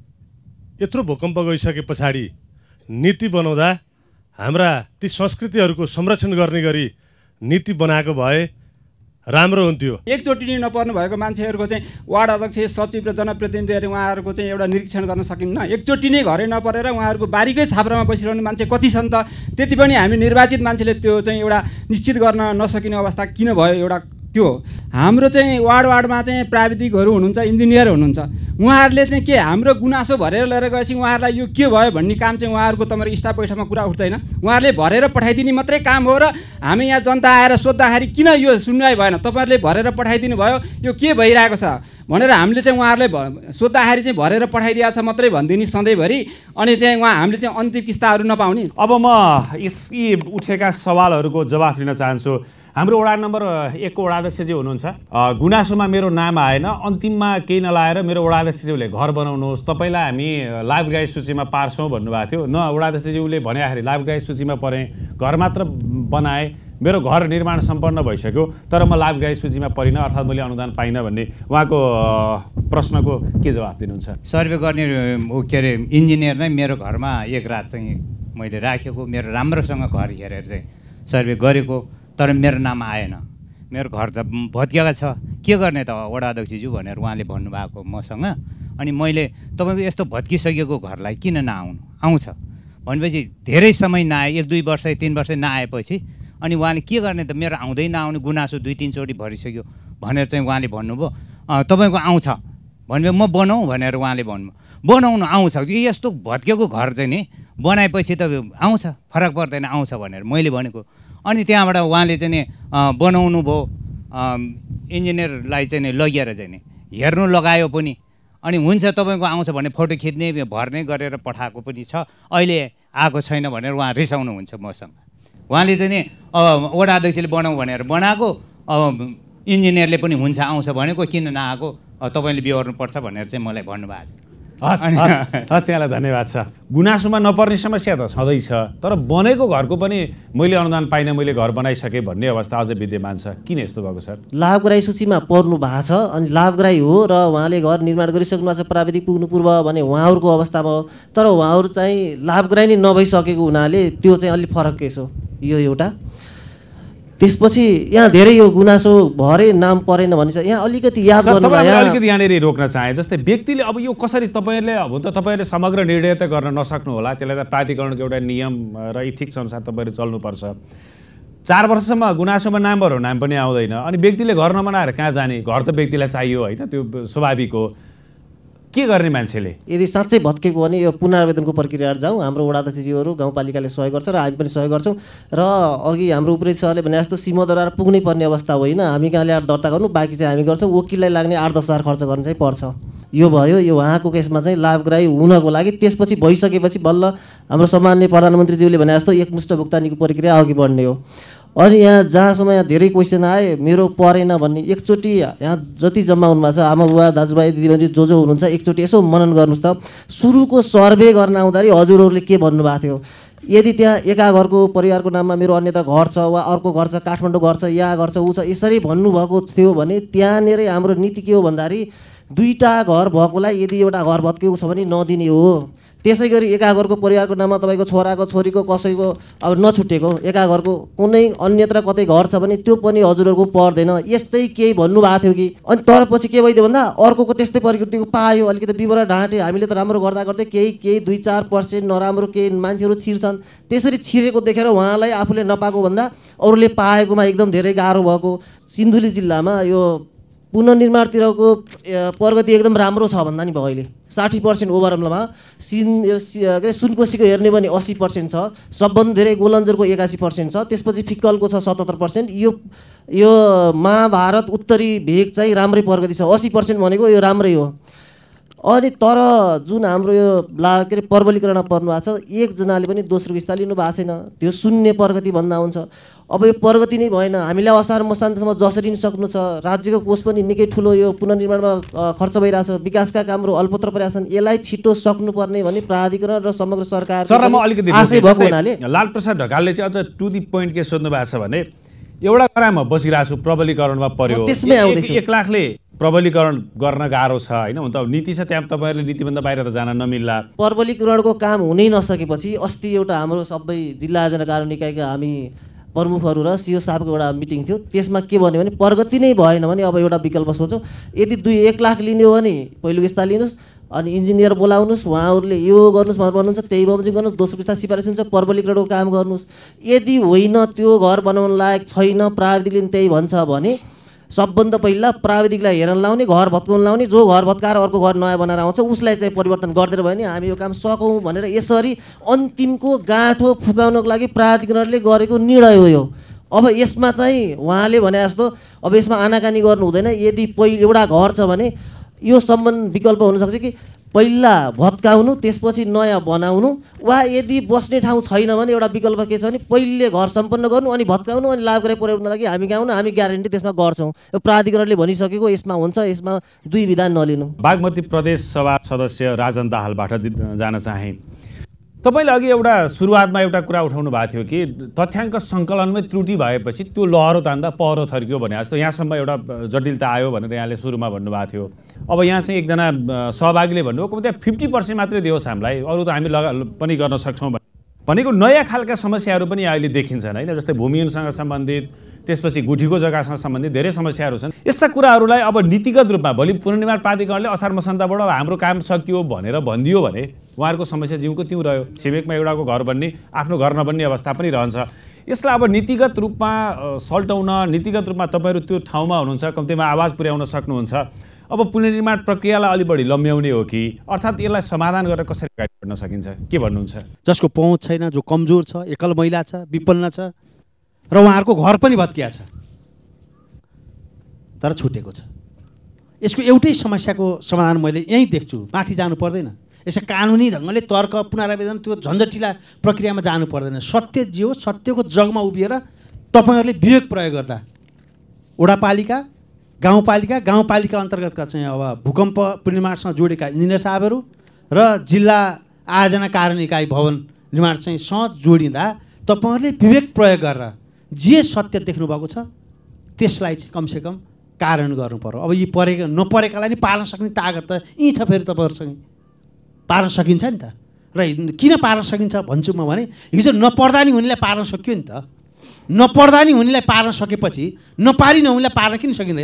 यत्रो भूकम्प गइसके पछाडि नीति बनाउँदा हाम्रा ती संस्कृतिहरूको संरक्षण गर्ने गरी नीति बनाएको भए राम्रो हुन्थ्यो। एकचोटि नै नपर्नु भएको मान्छेहरूको चाहिँ वार्ड अध्यक्ष, सचिव र जनप्रतिनिधिहरू उहाँहरूको चाहिँ एउटा निरीक्षण गर्न सकिन्न। एकचोटि नै घरै नपरेर उहाँहरूको बारीकै छाप्रामा बसिरहने मान्छे कति छन् त? त्यति पनि हामी निर्वाचित मान्छेले त्यो चाहिँ एउटा निश्चित गर्न नसकिने अवस्था किन भयो? एउटा त्यो हाम्रो चाहिँ वार्ड वार्डमा चाहिँ प्राविधिकहरू हुनुहुन्छ, इन्जिनियर हुनुहुन्छ, उहाँहरूले चाहिँ के हाम्रो गुनासो भरेर लिएर गएपछि उहाँहरूलाई यो के भयो भन्ने काम चाहिँ उहाँहरूको तपाईँको स्टाफ बैठकमा कुरा उठ्दैन। उहाँहरूले भरेर पठाइदिने मात्रै काम हो र हामी यहाँ जनता आएर सोद्धाखेरि किन यो सुनवाई भएन, तपाईँहरूले भरेर पठाइदिनु भयो, यो के भइरहेको छ भनेर हामीले चाहिँ उहाँहरूले सोद्धाखेरि चाहिँ भरेर पठाइदिएको छ मात्रै भनिदिने सधैँभरि। अनि चाहिँ उहाँ हामीले चाहिँ अन्तिम किस्ताहरू नपाउने। अब म यस यी उठेका सवालहरूको जवाफ लिन चाहन्छु। हाम्रो वडा नम्बर एकको वडाध्यक्षज्यू हुनुहुन्छ, गुनासोमा मेरो नाम आएन, अन्तिममा केही नलाएर मेरो वडाध्यक्षज्यूले घर बनाउनुहोस्, तपाईँलाई हामी लाभग्राही सूचीमा पार्छौँ भन्नुभएको थियो। न वडाध्यक्षज्यूले भनेखेरि लाभग्राही सूचीमा परेँ, घर मात्र बनाएँ, मेरो घर निर्माण सम्पन्न भइसक्यो, तर म लाभग्राही सूचीमा परिनँ, अर्थात् मैले अनुदान पाइनँ भन्ने उहाँको प्रश्नको के जवाफ दिनुहुन्छ? सर्वे गर्ने के अरे इन्जिनियर नै मेरो घरमा एक रात चाहिँ मैले राखेको, मेरो राम्रोसँग घर हेरेर चाहिँ सर्वे गरेको, तर मेरो नाम आएन। मेरो घर त भत्किएको छ, के गर्ने त वडा अध्यक्षज्यू भनेर उहाँले भन्नुभएको मसँग। अनि मैले तपाईँको यस्तो भत्किसकेको घरलाई किन नआउनु, आउँछ भनेपछि धेरै समय नआए, एक दुई वर्ष तिन वर्ष नआएपछि अनि उहाँले के गर्ने त, मेरो आउँदै नआउने गुनासो दुई तिनचोटि भरिसक्यो भनेर चाहिँ उहाँले भन्नुभयो तपाईँको आउँछ भनेपछि म बनाऊँ भनेर उहाँले भन्नुभयो। बनाउनु आउँछ, यस्तो भत्केको घर चाहिँ नि बनाएपछि त आउँछ, फरक पर्दैन, आउँछ भनेर मैले भनेको। अनि त्यहाँबाट उहाँले चाहिँ नि बनाउनु भयो, इन्जिनियरलाई चाहिँ नि लगेर चाहिँ नि हेर्नु लगायो पनि अनि हुन्छ तपाईँको आउँछ भने फोटो खिच्ने भर्ने गरेर पठाएको पनि छ। अहिले आएको छैन भनेर उहाँ रिसाउनुहुन्छ मसँग। उहाँले चाहिँ नि अब वडा अध्यक्षले बनाऊ भनेर बनाएको, अब इन्जिनियरले पनि हुन्छ आउँछ भनेको किन नआएको तपाईँले बिहोर्नुपर्छ भनेर चाहिँ मलाई भन्नुभएको छ। हस् हस् यहाँलाई धन्यवाद छ। गुनासोमा नपर्ने समस्या त छँदैछ, तर बनेको घरको पनि मैले अनुदान पाइनँ, मैले घर बनाइसकेँ भन्ने अवस्था अझै विद्यमान छ। किन यस्तो भएको सर? लाभग्राही सूचीमा पर्नु भएको छ अनि लाभग्राही हो र उहाँले घर निर्माण गरिसक्नु भएको छ प्राविधिक पुग्नु पूर्व भने उहाँहरूको अवस्थामा हो, तर उहाँहरू चाहिँ लाभग्राही नै नभइसकेको हुनाले त्यो चाहिँ अलिक फरक केस हो यो एउटा। त्यसपछि यहाँ धेरै यो गुनासो भरे नाम परेन भनिन्छ, यहाँ अलिकति याद गर्नु अलिकति यहाँनिर रोक्न चाहे। जस्तै व्यक्तिले अब यो कसरी तपाईँहरूले अब त तपाईँहरूले समग्र निर्णय त गर्न नसक्नु होला, त्यसलाई त प्राधिकरणको एउटा नियम र इथिक्स अनुसार तपाईँहरू चल्नुपर्छ। चार वर्षसम्म गुनासोमा नाम भरौ नाम पनि आउँदैन अनि व्यक्तिले घर नबनाएर कहाँ जाने? घर त व्यक्तिलाई चाहियो होइन, त्यो स्वाभाविक हो। के गर्ने मान्छेले? यदि साँच्चै भत्केको भने यो पुनरावेदनको प्रक्रिया जाउँ। हाम्रो वडा अध्यक्षज्यूहरू गाउँपालिकाले सहयोग गर्छ र हामी पनि सहयोग गर्छौँ। र अघि हाम्रो उपरी सरले भने जस्तो सिमोद्वारा पुग्नै पर्ने अवस्था होइन, हामी कहाँ ल्याएर दर्ता गर्नु, बाँकी चाहिँ हामी गर्छौँ। वकिललाई लाग्ने आठ दस हजार खर्च गर्नु चाहिँ पर्छ। यो भयो यो उहाँको केसमा चाहिँ लाभग्राही हुनको लागि। त्यसपछि भइसकेपछि बल्ल हाम्रो सामान्य प्रधानमन्त्रीज्यूले भने जस्तो एकमुष्ट भुक्तानीको प्रक्रिया अघि बढ्ने हो। अनि यहाँ जहाँसम्म यहाँ धेरै क्वेसन आए मेरो परेन भन्ने, एकचोटि यहाँ जति जम्मा हुनुभएको छ आमा बुवा दाजुभाइ दिदीबहिनी जो जो हुनुहुन्छ एकचोटि यसो मनन गर्नुहोस् त। सुरुको सर्वे गर्न आउँदाखेरि हजुरहरूले के भन्नुभएको थियो? यदि त्यहाँ एका घरको परिवारको नाममा मेरो अन्यथा घर छ वा अर्को घर छ, काठमाडौँ घर छ, या घर छ, ऊ छ, यसरी भन्नुभएको थियो भने त्यहाँनिर हाम्रो नीति के हो भन्दाखेरि दुईवटा घर भएकोलाई यदि एउटा घर भत्केको छ भने नदिने हो। त्यसै गरी एका घरको परिवारको नाममा तपाईँको छोराको छोरीको कसैको अब नछुटेको एका घरको कुनै अन्यत्र कतै घर छ भने त्यो पनि हजुरहरूको पर्दैन, यस्तै केही भन्नुभएको थियो कि। अनि तर पछि के भइदियो भन्दा अर्कोको त्यस्तै प्रकृतिको पायो, अलिकति विवरण ढाँटे। हामीले त राम्रो गर्दा गर्दै केही केही दुई चार पर्सेन्ट नराम्रो केही मान्छेहरू छिर्छन्, त्यसरी छिरेको देखेर उहाँलाई आफूले नपाएको भन्दा अरूले पाएकोमा एकदम धेरै गाह्रो भएको। सिन्धुली जिल्लामा यो पुनर्निर्माणतिरको प्रगति एकदम राम्रो छ भन्दा नि भयो। अहिले साठी पर्सेन्ट ओभरअलमा सिन के अरे सुनकोसीको हेर्ने भने अस्सी पर्सेन्ट छ, सबभन्दा धेरै गोलन्जरको एकासी पर्सेन्ट छ, त्यसपछि फिक्कलको छ सतहत्तर पर्सेन्ट। यो यो महाभारत उत्तरी भेग चाहिँ राम्रै प्रगति छ, अस्सी पर्सेन्ट भनेको यो राम्रै हो। अनि तर जुन हाम्रो यो ला के अरे प्रबलीकरण पर्नु भएको छ एकजनाले पनि दोस्रो किस्ता लिनु भएको छैन, त्यो शून्य प्रगति भन्दा हुन्छ। अब यो प्रगति नै भएन, हामीलाई असार मसान्तसम्म जसरी नि सक्नु छ। राज्यको कोष पनि निकै ठुलो यो पुनर्निर्माणमा खर्च भइरहेछ, विकासका कामहरू अल्पत्र परेका छन्, यसलाई छिटो सक्नुपर्ने भने प्राधिकरण र समग्र सरकार आशय भएको हुनाले। लालप्रसाद ढकालले चाहिँ अझ टु दि पोइन्ट के सोध्नु भएको छ भने एउटा करामा बसिरहेको छु प्रबलीकरणमा पर्यो, एक लाखले प्रबलीकरण गर्न गाह्रो छ होइन, हुन त नीति छ त्यहाँ तपाईँहरूले नीतिभन्दा बाहिर त जान नमिल्ला। प्रबलीकरणको काम हुनै नसकेपछि अस्ति एउटा हाम्रो सबै जिल्ला आयोजना कार्य निकायका हामी प्रमुखहरू र सिओ साहबको एउटा मिटिङ थियो, त्यसमा के भन्यो भने प्रगति नै भएन भने अब एउटा विकल्प सोचौँ। यदि दुई एक लाख लिने हो भने पहिलो किस्ता लिनुहोस्, अनि इन्जिनियर बोलाउनुहोस्, उहाँहरूले यो गर्नुहोस् भन्नुहुन्छ, त्यही बमोजिम गर्नुहोस्, दोस्रो किस्ता सिफारिस हुन्छ, प्रबलीकरणको काम गर्नुहोस्। यदि होइन त्यो घर बनाउन लायक छैन, प्राविधिकले त्यही भन्छ भने सबभन्दा पहिला प्राविधिकलाई हेर्न लाउने, घर भत्काउन लाउने, जो घर भत्काएर अर्को घर नयाँ बनाएर आउँछ उसलाई चाहिँ परिवर्तन गरिदिएर भयो भने हामी यो काम सकौँ भनेर यसरी अन्तिमको गाँठो फुकाउनको लागि प्राधिकरणले गरेको निर्णय हो यो। अब यसमा चाहिँ उहाँले भने जस्तो अब यसमा आनाकानी गर्नु हुँदैन। यदि पहिलो एउटा घर छ भने यो सम्बन्ध विकल्प हुनसक्छ कि पहिला भत्काउनु त्यसपछि नयाँ बनाउनु, वा यदि बस्ने ठाउँ छैन भने एउटा विकल्प के छ भने पहिले घर सम्पन्न गर्नु अनि भत्काउनु अनि लाभकारी पुर्याउनको लागि हामी कहाँ आउनु, हामी ग्यारेन्टी त्यसमा गर्छौँ। यो प्राधिकरणले भनिसकेको यसमा हुन्छ, यसमा दुई विधान नलिनु। बागमती प्रदेश सभा सदस्य राजन दाहालबाट जान चाहे। तपाईँले अघि एउटा सुरुवातमा एउटा कुरा उठाउनु भएको थियो कि तथ्याङ्क सङ्कलनमै त्रुटि भएपछि त्यो लहरो तान्दा पहरो थर्कियो भने जस्तो यहाँसम्म एउटा जटिलता आयो भनेर यहाँले सुरुमा भन्नुभएको थियो। अब यहाँ चाहिँ एकजना सहभागीले भन्नुभयो त्यहाँ फिफ्टी पर्सेन्ट मात्रै दियोस् हामीलाई, अरू त हामी लगा पनि गर्न सक्छौँ भनेको नयाँ खालका समस्याहरू पनि अहिले देखिन्छन् होइन, जस्तै भूमिहीनसँग सम्बन्धित, त्यसपछि गुठीको जग्गासँग सम्बन्धित धेरै समस्याहरू छन्। यस्ता कुराहरूलाई अब नीतिगत रूपमा भोलि पुनर्निर्माण प्राधिकरणले असार मसान्तबाट हाम्रो काम सकियो भनेर भनिदियो भने उहाँहरूको समस्या जिउको त्यौँ रह्यो। छिमेकमा एउटाको घर बन्ने आफ्नो घर नबन्ने अवस्था पनि रहन्छ। यसलाई अब नीतिगत रूपमा सल्टाउन, नीतिगत रूपमा तपाईँहरू त्यो ठाउँमा हुनुहुन्छ, कम्तीमा आवाज पुर्याउन सक्नुहुन्छ। अब पुनर्निर्माण प्रक्रियालाई अलि बढी लम्ब्याउने हो कि अर्थात् यसलाई समाधान गरेर कसरी अगाडि बढ्न सकिन्छ, के भन्नुहुन्छ? जसको पहुँच छैन, जो कमजोर छ, एकल महिला छ, विपन्न छ र उहाँहरूको घर पनि भत्किया छ, तर छुटेको छ। यसको एउटै समस्याको समाधान मैले यहीँ देख्छु, माथि जानु पर्दैन। यसो कानुनी ढङ्गले तर्क पुनरावेदन त्यो झन्झटिला प्रक्रियामा जानु पर्दैन। सत्य जे हो सत्यको जगमा उभिएर तपाईँहरूले विवेक प्रयोग गर्दा वडापालिका, गाउँपालिका, गाउँपालिका अन्तर्गतका चाहिँ अब भूकम्प पुनर्निर्माणसँग जोडेका इन्जिनियर साहबहरू र जिल्ला आयोजना कार्यान्वयन इकाइ भवन निर्माण चाहिँ सँग जोडिँदा तपाईँहरूले विवेक प्रयोग गरेर जे सत्य देख्नुभएको छ त्यसलाई चाहिँ कमसेकम कारण गर्नु पर्यो। अब यी परेका नपरेकालाई नि पार्न सक्ने तागत त यहीँ छ, फेरि तपाईँहरूसँग पार्न सकिन्छ नि त। र किन पार्न सकिन्छ भन्छु म भने हिजो नपढ्दा नि उनीलाई पार्न सक्यो नि त। नपढ्दा नि उनीलाई पार्न सकेपछि नपारी नहुनेलाई पार्न किन सकिँदैन?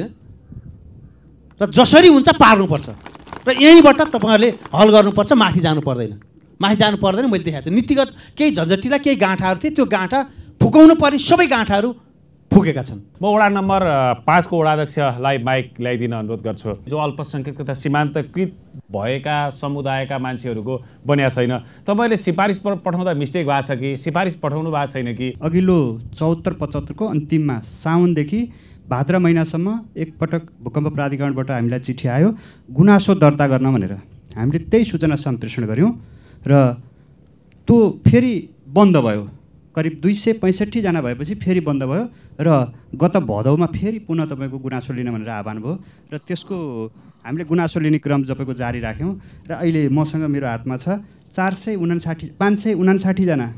र जसरी हुन्छ पार्नुपर्छ र यहीँबाट तपाईँहरूले हल गर्नुपर्छ, माथि जानु पर्दैन। माथि जानु पर्दैन मैले देखाएको छु। नीतिगत केही झन्झटिला केही गाँठाहरू थिए, त्यो गाँठा फुकाउनु पर्ने सबै गाँठाहरू फुकेका छन्। म वडा नम्बर पाँचको वडाध्यक्षलाई माइक ल्याइदिन अनुरोध गर्छु। जो अल्पसङ्ख्यक तथा सीमान्तकृत भएका समुदायका मान्छेहरूको बनिया छैन, तपाईँले सिफारिस पठाउँदा मिस्टेक भएको छ कि सिफारिस पठाउनु भएको छैन कि? अघिल्लो चौहत्तर पचहत्तरको अन्तिममा साउनदेखि भाद्र महिनासम्म एकपटक भूकम्प प्राधिकरणबाट हामीलाई चिठी आयो गुनासो दर्ता गर्न भनेर। हामीले त्यही सूचना सम्प्रेषण गऱ्यौँ र त्यो फेरि बन्द भयो। करिब दुई सय पैँसठीजना भएपछि फेरि बन्द भयो र गत भदौमा फेरि पुनः तपाईँको गुनासो लिन भनेर आह्वान भयो र त्यसको हामीले गुनासो लिने क्रम तपाईँको जारी राख्यौँ। र अहिले मसँग मेरो हातमा छ चार सय उनासाठी पाँच सय उनासाठीजना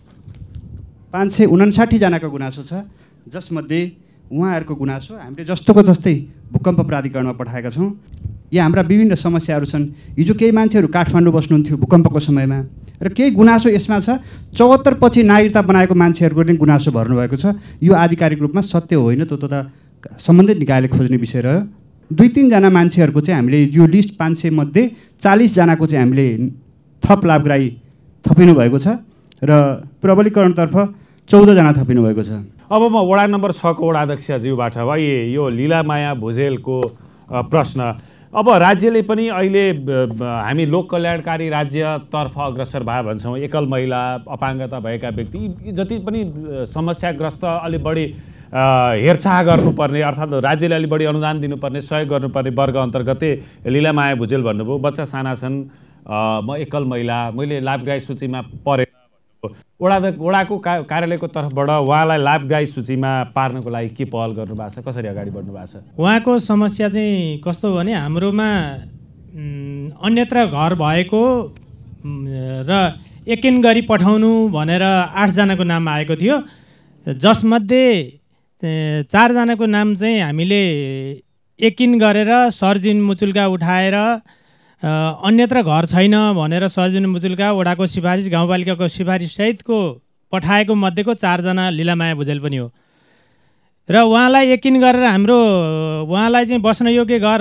पाँच सय उनासाठीजनाको गुनासो छ, जसमध्ये उहाँहरूको गुनासो हामीले जस्तोको जस्तै भूकम्प प्राधिकरणमा पठाएका छौँ। यहाँ हाम्रा विभिन्न समस्याहरू छन्। हिजो केही मान्छेहरू काठमाडौँ बस्नुहुन्थ्यो भूकम्पको समयमा र केही गुनासो यसमा छ। चौहत्तर पछि नागरिकता बनाएको मान्छेहरूको पनि गुनासो भर्नुभएको छ। यो आधिकारिक रूपमा सत्य होइन, त्यो त सम्बन्धित निकायले खोज्ने विषय रह्यो। दुई तिनजना मान्छेहरूको चाहिँ हामीले यो लिस्ट पाँच सय मध्ये चालिसजनाको चाहिँ हामीले थप लाभग्राही थपिनु भएको छ र प्रबलीकरणतर्फ चौधजना थपिनु भएको छ। अब म वडा नम्बर छको वडाध्यक्षज्यूबाट भाइ यो लीलामाया भुजेलको प्रश्न, अब राज्यले पनि अहिले हामी लोक कल्याणकारी राज्यतर्फ अग्रसर भए भन्छौँ। एकल महिला, अपाङ्गता भएका व्यक्ति जति पनि समस्याग्रस्त अलि बढी हेरचाह गर्नुपर्ने अर्थात् राज्यले अलि बढी अनुदान दिनुपर्ने सहयोग गर्नुपर्ने वर्ग अन्तर्गतै लीलामाया भुजेल भन्नुभयो। बच्चा साना छन्, म एकल महिला, मैले लाभग्राही सूचीमा परेँ। वडा वडाको का कार्यालयको तर्फबाट उहाँलाई लाभग्राही सूचीमा पार्नको लागि के पहल गर्नुभएको छ, कसरी अगाडि बढ्नु भएको छ? उहाँको समस्या चाहिँ कस्तो भने हाम्रोमा अन्यत्र घर भएको र एकिन गरी पठाउनु भनेर आठजनाको नाम आएको थियो, जसमध्ये चारजनाको नाम चाहिँ हामीले एकिन गरेर सर्जिन मुचुल्का उठाएर अन्यत्र घर छैन भनेर सर्जिन मुचुल्का वडाको सिफारिस गाउँपालिकाको सिफारिस सहितको पठाएको मध्येको चारजना लीलामाया भुजेल पनि हो। र उहाँलाई यकिन गरेर हाम्रो उहाँलाई चाहिँ बस्न योग्य घर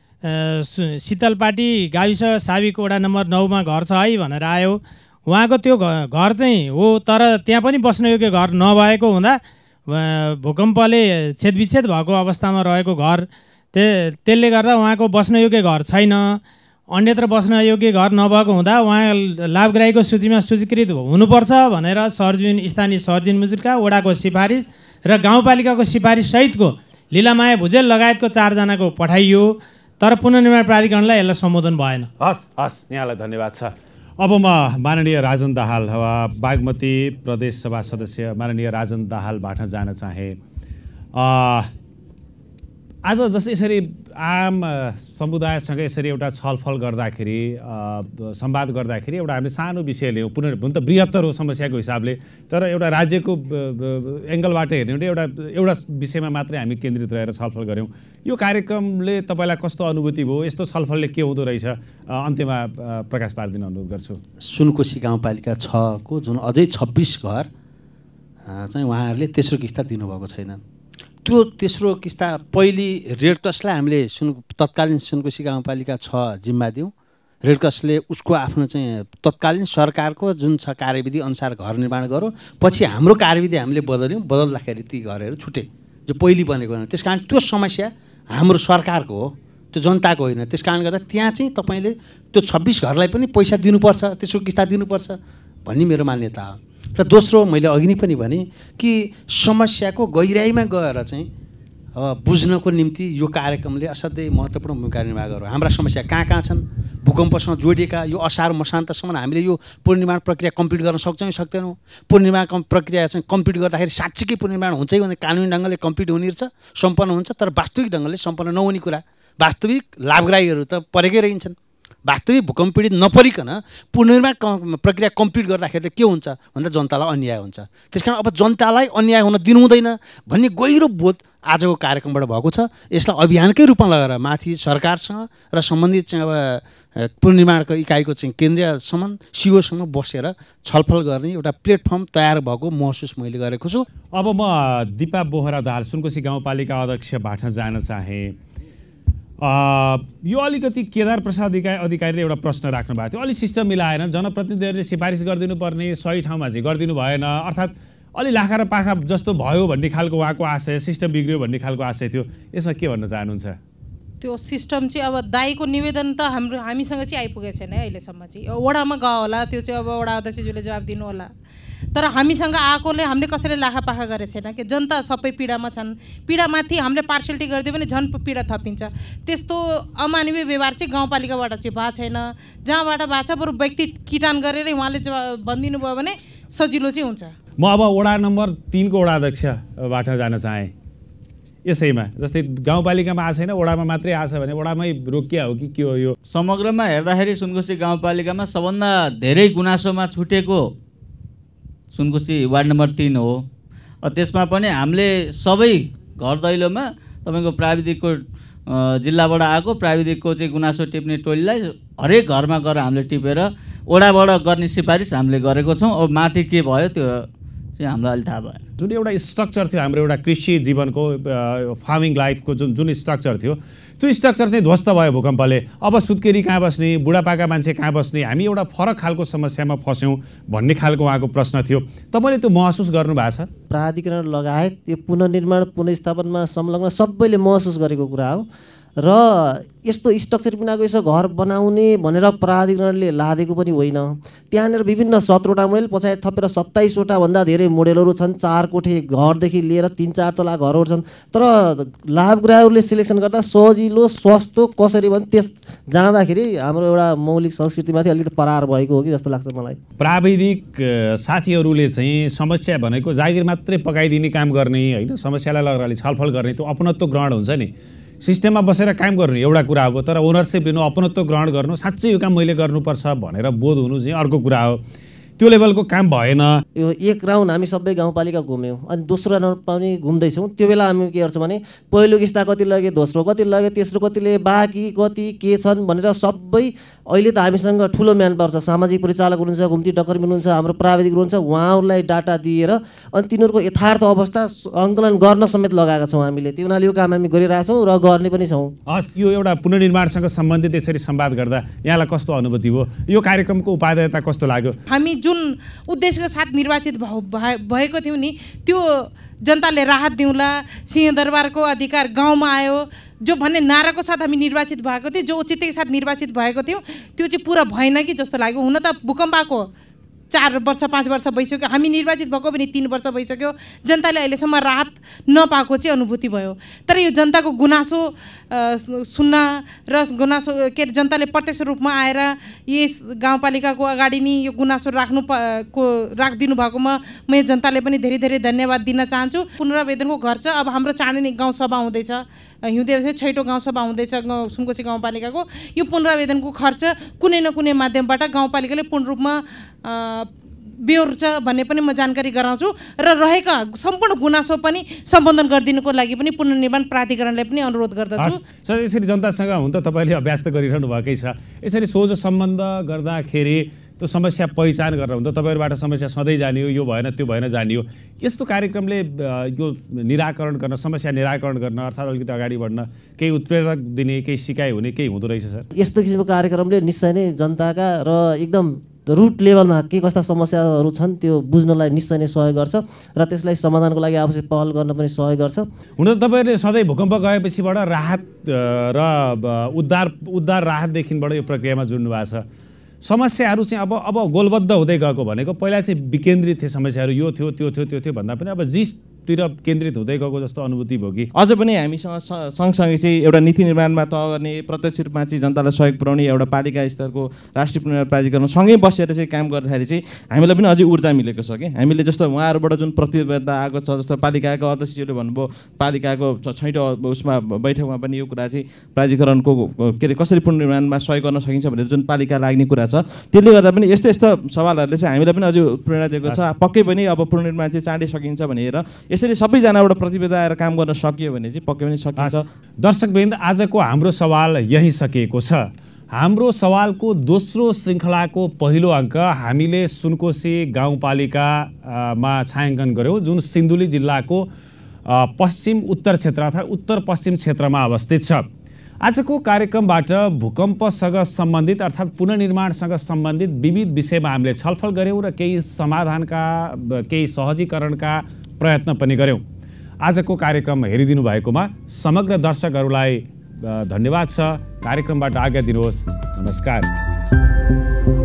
शीतलपाटी गाविस साविक वडा नम्बर नौमा घर छ है भनेर आयो। उहाँको त्यो घर चाहिँ हो, तर त्यहाँ पनि बस्न योग्य घर नभएको हुँदा भूकम्पले छेदविच्छेद भएको अवस्थामा रहेको घर, ते त्यसले गर्दा उहाँको बस्न योग्य घर छैन। अन्यत्र बस्न योग्य घर नभएको हुँदा उहाँ लाभग्राहीको सूचीमा सूचीकृत हुनुपर्छ भनेर सर्जिन स्थानीय सर्जिन मुजुल्का वडाको सिफारिस र गाउँपालिकाको सिफारिस सहितको लीलामाया भुजेल लगायतको चारजनाको पठाइयो, तर पुनर्निर्माण प्राधिकरणलाई यसलाई सम्बोधन भएन। हस् हस् यहाँलाई धन्यवाद छ। अब म माननीय राजन दाहाल बागमती प्रदेश सभा सदस्य माननीय राजन दाहालबाट जान चाहे। आज जसरी यसरी आम समुदायसँग यसरी एउटा छलफल गर्दाखेरि संवाद गर्दाखेरि एउटा हामीले सानो विषय लियौँ, पुनः हुन त बृहत्तर हो समस्याको हिसाबले, तर एउटा राज्यको एङ्गलबाट हेर्ने भने एउटा एउटा विषयमा मात्रै हामी केन्द्रित रहेर छलफल गऱ्यौँ। यो कार्यक्रमले तपाईँलाई कस्तो अनुभूति भयो? यस्तो छलफलले के हुँदो रहेछ? अन्त्यमा प्रकाश पारिदिन अनुरोध गर्छु। सुनकोशी गाउँपालिका छको जुन अझै छब्बिस घर चाहिँ उहाँहरूले तेस्रो किस्ता दिनुभएको छैन। त्यो तेस्रो किस्ता पहिली रेडक्रसलाई हामीले सुन तत्कालीन सुनकोशी गाउँपालिका छ जिम्मा दियौँ। रेडक्रसले उसको आफ्नो चाहिँ तत्कालीन सरकारको जुन छ कार्यविधि अनुसार घर निर्माण गरौँ। पछि हाम्रो कार्यविधि हामीले बदल्यौँ, बदल्दाखेरि ती घरहरू छुटे जो पहिली बनेको होइन। त्यस कारण त्यो समस्या हाम्रो सरकारको हो, त्यो जनताको होइन। त्यस कारणले गर्दा त्यहाँ चाहिँ तपाईँले त्यो छब्बिस घरलाई पनि पैसा दिनुपर्छ, तेस्रो किस्ता दिनुपर्छ भन्ने मेरो मान्यता हो। र दोस्रो, मैले अघि नै पनि भने कि समस्याको गहिराइमा गएर चाहिँ अब बुझ्नको निम्ति यो कार्यक्रमले असाध्यै महत्त्वपूर्ण भूमिका निर्वाह गर्यो। हाम्रा समस्या कहाँ कहाँ छन्, भूकम्पसँग जोडिएका यो असार मसान्तसम्म हामीले यो पुनर्निर्माण प्रक्रिया कम्प्लिट गर्न सक्छौँ कि सक्दैनौँ। पुनर्निर्माण प्रक्रिया चाहिँ कम्प्लिट गर्दाखेरि साँच्चीकै पुनर्निर्माण हुन्छ कि भने कानुनी ढङ्गले कम्प्लिट हुने रहेछ, सम्पन्न हुन्छ, तर वास्तविक ढङ्गले सम्पन्न नहुने कुरा। वास्तविक लाभग्राहीहरू त परेकै रहन्छन्। वास्तविक भूकम्प पीडित नपरिकन पुनर्निर्माण प्रक्रिया कम्प्लिट गर्दाखेरि के हुन्छ भन्दा जनतालाई अन्याय हुन्छ। त्यसकारण अब जनतालाई अन्याय हुन दिनु हुँदैन भन्ने गहिरो बोध आजको कार्यक्रमबाट भएको छ। यसलाई अभियानकै रूपमा लगाएर माथि सरकारसँग र सम्बन्धित चाहिँ अब पुनर्निर्माणको इकाइको चाहिँ केन्द्रीयसम्म सिओसँग बसेर छलफल गर्ने एउटा प्लेटफर्म तयार भएको महसुस मैले गरेको छु। अब म दिपा बोहरा दाहाल सुनकोशी गाउँपालिका अध्यक्षबाट जान चाहेँ। यो अलिकति केदार प्रसाद अधिकारी अधिकारीले एउटा प्रश्न राख्नु भएको थियो। अलि सिस्टम मिलाएन, जनप्रतिनिधिहरूले सिफारिस गरिदिनु पर्ने सही ठाउँमा चाहिँ गरिदिनु भएन, अर्थात् अलि लाखा र पाखा जस्तो भयो भन्ने खालको उहाँको आशय, सिस्टम बिग्रियो भन्ने खालको आशय थियो। यसमा के भन्न चाहनुहुन्छ? त्यो सिस्टम चाहिँ अब दाईको निवेदन त हाम्रो हामीसँग चाहिँ आइपुगेको छैन अहिलेसम्म चाहिँ। वडामा गयो होला, त्यो चाहिँ अब वडा अध्यक्षज्यूले जवाब दिनु होला। तर हामीसँग आएकोले हामीले कसैले लाखा पाखा गरेको छैन कि जनता सबै पीडामा छन्। पीडामाथि हामीले पार्सलिटी गरिदियो भने झन् पीडा थपिन्छ। त्यस्तो अमानवीय व्यवहार चाहिँ गाउँपालिकाबाट चाहिँ भएको छैन। जहाँबाट भएको छ बरु व्यक्ति किटान गरेर उहाँले भनिदिनु भयो भने सजिलो चाहिँ हुन्छ। म अब वडा नम्बर तिनको वडा अध्यक्षबाट जान चाहेँ। यसैमा जस्तै गाउँपालिकामा आएको छैन, वडामा मात्रै आएको छ भने वडामै रोकिया हो कि के हो? यो समग्रमा हेर्दाखेरि सुनकोशी गाउँपालिकामा सबभन्दा धेरै गुनासोमा छुटेको सुनकोशी वार्ड नम्बर तिन हो। त्यसमा पनि हामीले सबै घर दैलोमा तपाईँको प्राविधिकको जिल्लाबाट आएको प्राविधिकको चाहिँ गुनासो टिप्ने टोलीलाई हरेक घरमा गएर हामीले टिपेर वडाबाट गर्ने सिफारिस हामीले गरेको छौँ। अब माथि के भयो त्यो चाहिँ हामीलाई अहिले थाहा भएन। जुन एउटा स्ट्रक्चर थियो हाम्रो एउटा कृषि जीवनको फार्मिङ लाइफको जुन जुन स्ट्रक्चर थियो त्यो स्ट्रक्चर चाहिँ ध्वस्त भयो भूकम्पले। अब सुत्केरी कहाँ बस्ने, बुढापाका मान्छे कहाँ बस्ने, हामी एउटा फरक खालको समस्यामा फस्यौँ भन्ने खालको उहाँको प्रश्न थियो। तपाईँले त्यो महसुस गर्नु भएको छ? प्राधिकरण लगायत यो पुनर्निर्माण पुनर्स्थापनमा संलग्न सबैले महसुस गरेको कुरा हो र यस्तो स्ट्रक्चर बिनाको यसो घर बनाउने भनेर प्राधिकरणले लादेको पनि होइन। त्यहाँनिर विभिन्न सत्रवटा मोडेल पछाडि थपेर सत्ताइसवटा भन्दा धेरै मोडेलहरू छन्। चार कोठे घरदेखि लिएर तिन चार तला घरहरू छन्। तर लाभग्राहीहरूले सिलेक्सन गर्दा सजिलो सस्तो कसरी भने त्यस जाँदाखेरि हाम्रो एउटा मौलिक संस्कृतिमाथि अलिकति परार भएको हो कि जस्तो लाग्छ मलाई। प्राविधिक साथीहरूले चाहिँ समस्या भनेको जागिर मात्रै पकाइदिने काम गर्ने होइन, समस्यालाई लगेर अलिक छलफल गर्ने त्यो अपनत्व ग्रहण हुन्छ नि। सिस्टममा बसेर काम गर्नु एउटा कुरा हो, तर ओनरसिप लिनु, अपनत्व ग्रहण गर्नु, साँच्चै यो काम मैले गर्नुपर्छ भनेर बोध हुनु चाहिँ अर्को कुरा हो। त्यो लेभलको काम भएन। यो एक राउन्ड हामी सबै गाउँपालिका घुम्यौँ अनि दोस्रो राउन्ड पनि घुम्दैछौँ। त्यो बेला हामी के गर्छौँ भने पहिलो किस्ता कति लग्यो, दोस्रो कति लग्यो, तेस्रो कतिले बाँकी कति के छन् भनेर सबै अहिले त हामीसँग ठुलो म्यान पावर छ। सामाजिक परिचालक हुनुहुन्छ, घुम्ती डकर्मी हुनुहुन्छ, हाम्रो प्राविधिक हुनुहुन्छ, उहाँहरूलाई डाटा दिएर अनि तिनीहरूको यथार्थ अवस्था अङ्कलन गर्न समेत लगाएका छौँ हामीले। त्यो हुनाले यो काम हामी गरिरहेछौँ र गर्ने पनि छौँ। हस्, यो एउटा पुनर्निर्माणसँग सम्बन्धित यसरी संवाद गर्दा यहाँलाई कस्तो अनुभूति भयो? यो कार्यक्रमको उपादेयता कस्तो लाग्यो? हामी जुन उद्देश्यको साथ निर्वाचित भएको थियौँ नि त्यो जनताले राहत दिउँला, सिंहदरबारको अधिकार गाउँमा आयो जो भन्ने नाराको साथ हामी निर्वाचित भएको थियो, जो औचित्यको साथ निर्वाचित भएको थियौँ त्यो चाहिँ पुरा भएन कि जस्तो लाग्यो। हुन त भूकम्प आएको चार वर्ष पाँच वर्ष भइसक्यो, हामी निर्वाचित भएको पनि तिन वर्ष भइसक्यो, जनताले अहिलेसम्म राहत नपाएको चाहिँ अनुभूति भयो। तर यो जनताको गुनासो सुन्न र गुनासो के अरे जनताले प्रत्यक्ष रूपमा आएर यस गाउँपालिकाको अगाडि नै यो गुनासो राख्नु को राखिदिनु भएकोमा म जनताले पनि धेरै धेरै धन्यवाद दिन चाहन्छु। पुनरावेदनको घर छ, अब हाम्रो चाँडै नै गाउँसभा हुँदैछ, हिउँदे छैटौँ गाउँसभा हुँदैछ गाउँ सुनकोशी गाउँपालिकाको। यो पुनरावेदनको खर्च कुनै न कुनै माध्यमबाट गाउँपालिकाले पूर्ण रूपमा बेहोर्छ भन्ने पनि म जानकारी गराउँछु र रहेका सम्पूर्ण गुनासो पनि सम्बोधन गरिदिनुको लागि पनि पुनर्निर्माण प्राधिकरणलाई पनि अनुरोध गर्दछु। सर, यसरी जनतासँग हुन त तपाईँले अभ्यास त गरिरहनु भएकै छ, यसरी सोझो सम्बन्ध गर्दाखेरि त्यो समस्या पहिचान गरेर हुन्छ। तपाईँहरूबाट समस्या सधैँ जानियो, यो भएन त्यो भएन जानियो। यस्तो कार्यक्रमले यो निराकरण गर्न, समस्या निराकरण गर्न अर्थात् अलिकति अगाडि बढ्न केही उत्प्रेरक दिने, केही सिकाइ हुने केही हुँदो रहेछ सर? यस्तो किसिमको कार्यक्रमले निश्चय नै जनताका र एकदम रुट लेभलमा के कस्ता समस्याहरू छन् त्यो बुझ्नलाई निश्चय नै सहयोग गर्छ र त्यसलाई समाधानको लागि आवश्यक पहल गर्न पनि सहयोग गर्छ। हुन त तपाईँहरूले सधैँ भूकम्प गएपछिबाट राहत र उद्धार उद्धार राहतदेखिबाट यो प्रक्रियामा जुड्नु भएको छ। समस्याहरू चाहिँ अब अब गोलबद्ध हुँदै गएको भनेको पहिला चाहिँ विकेन्द्रित थिए समस्याहरू, यो थियो त्यो थियो त्यो थियो भन्दा पनि अब जिस तिर केन्द्रित हुँदै गएको जस्तो अनुभूति भयो कि अझ पनि हामीसँग सँगसँगै चाहिँ एउटा नीति निर्माणमा तह गर्ने प्रत्यक्ष रूपमा चाहिँ जनतालाई सहयोग पुर्याउने एउटा पालिका स्तरको राष्ट्रिय पुनर्निर्माण प्राधिकरण सँगै बसेर चाहिँ काम गर्दाखेरि चाहिँ हामीलाई पनि अझै ऊर्जा मिलेको छ कि हामीले जस्तो उहाँहरूबाट जुन प्रतिबद्धता आएको छ जस्तो पालिकाको अध्यक्षज्यूले भन्नुभयो पालिकाको छैटौँ उसमा बैठकमा पनि यो कुरा चाहिँ प्राधिकरणको के अरे कसरी पुनर्निर्माणमा सहयोग गर्न सकिन्छ भनेर जुन पालिका लाग्ने कुरा छ त्यसले गर्दा पनि यस्तो यस्तो सवालहरूले चाहिँ हामीलाई पनि अझै प्रेरणा दिएको छ पक्कै पनि अब पुनर्निर्माण चाहिँ चाँडै सकिन्छ भनेर यसरी सबैजनाबाट प्रतिबद्धता आएर काम गर्न सकियो भने चाहिँ पक्कै पनि सकिन्छ। दर्शकवृन्द आजको हाम्रो सवाल यही सकिएको छ। हाम्रो सवालको दोस्रो श्रृङ्खलाको पहिलो अङ्क हामीले सुनकोशी गाउँपालिकामा छायाङ्कन गऱ्यौँ जुन सिन्धुली जिल्लाको पश्चिम उत्तर क्षेत्र अर्थात् उत्तर पश्चिम क्षेत्रमा अवस्थित छ। आजको कार्यक्रमबाट भूकम्पसँग सम्बन्धित अर्थात् पुनर्निर्माणसँग सम्बन्धित विविध विषयमा हामीले छलफल गऱ्यौँ र केही समाधानका केही सहजीकरणका प्रयत्न पनि गऱ्यौँ। आजको कार्यक्रम हेरिदिनु भएकोमा समग्र दर्शकहरूलाई धन्यवाद छ। कार्यक्रमबाट आज्ञा दिनुहोस्। नमस्कार।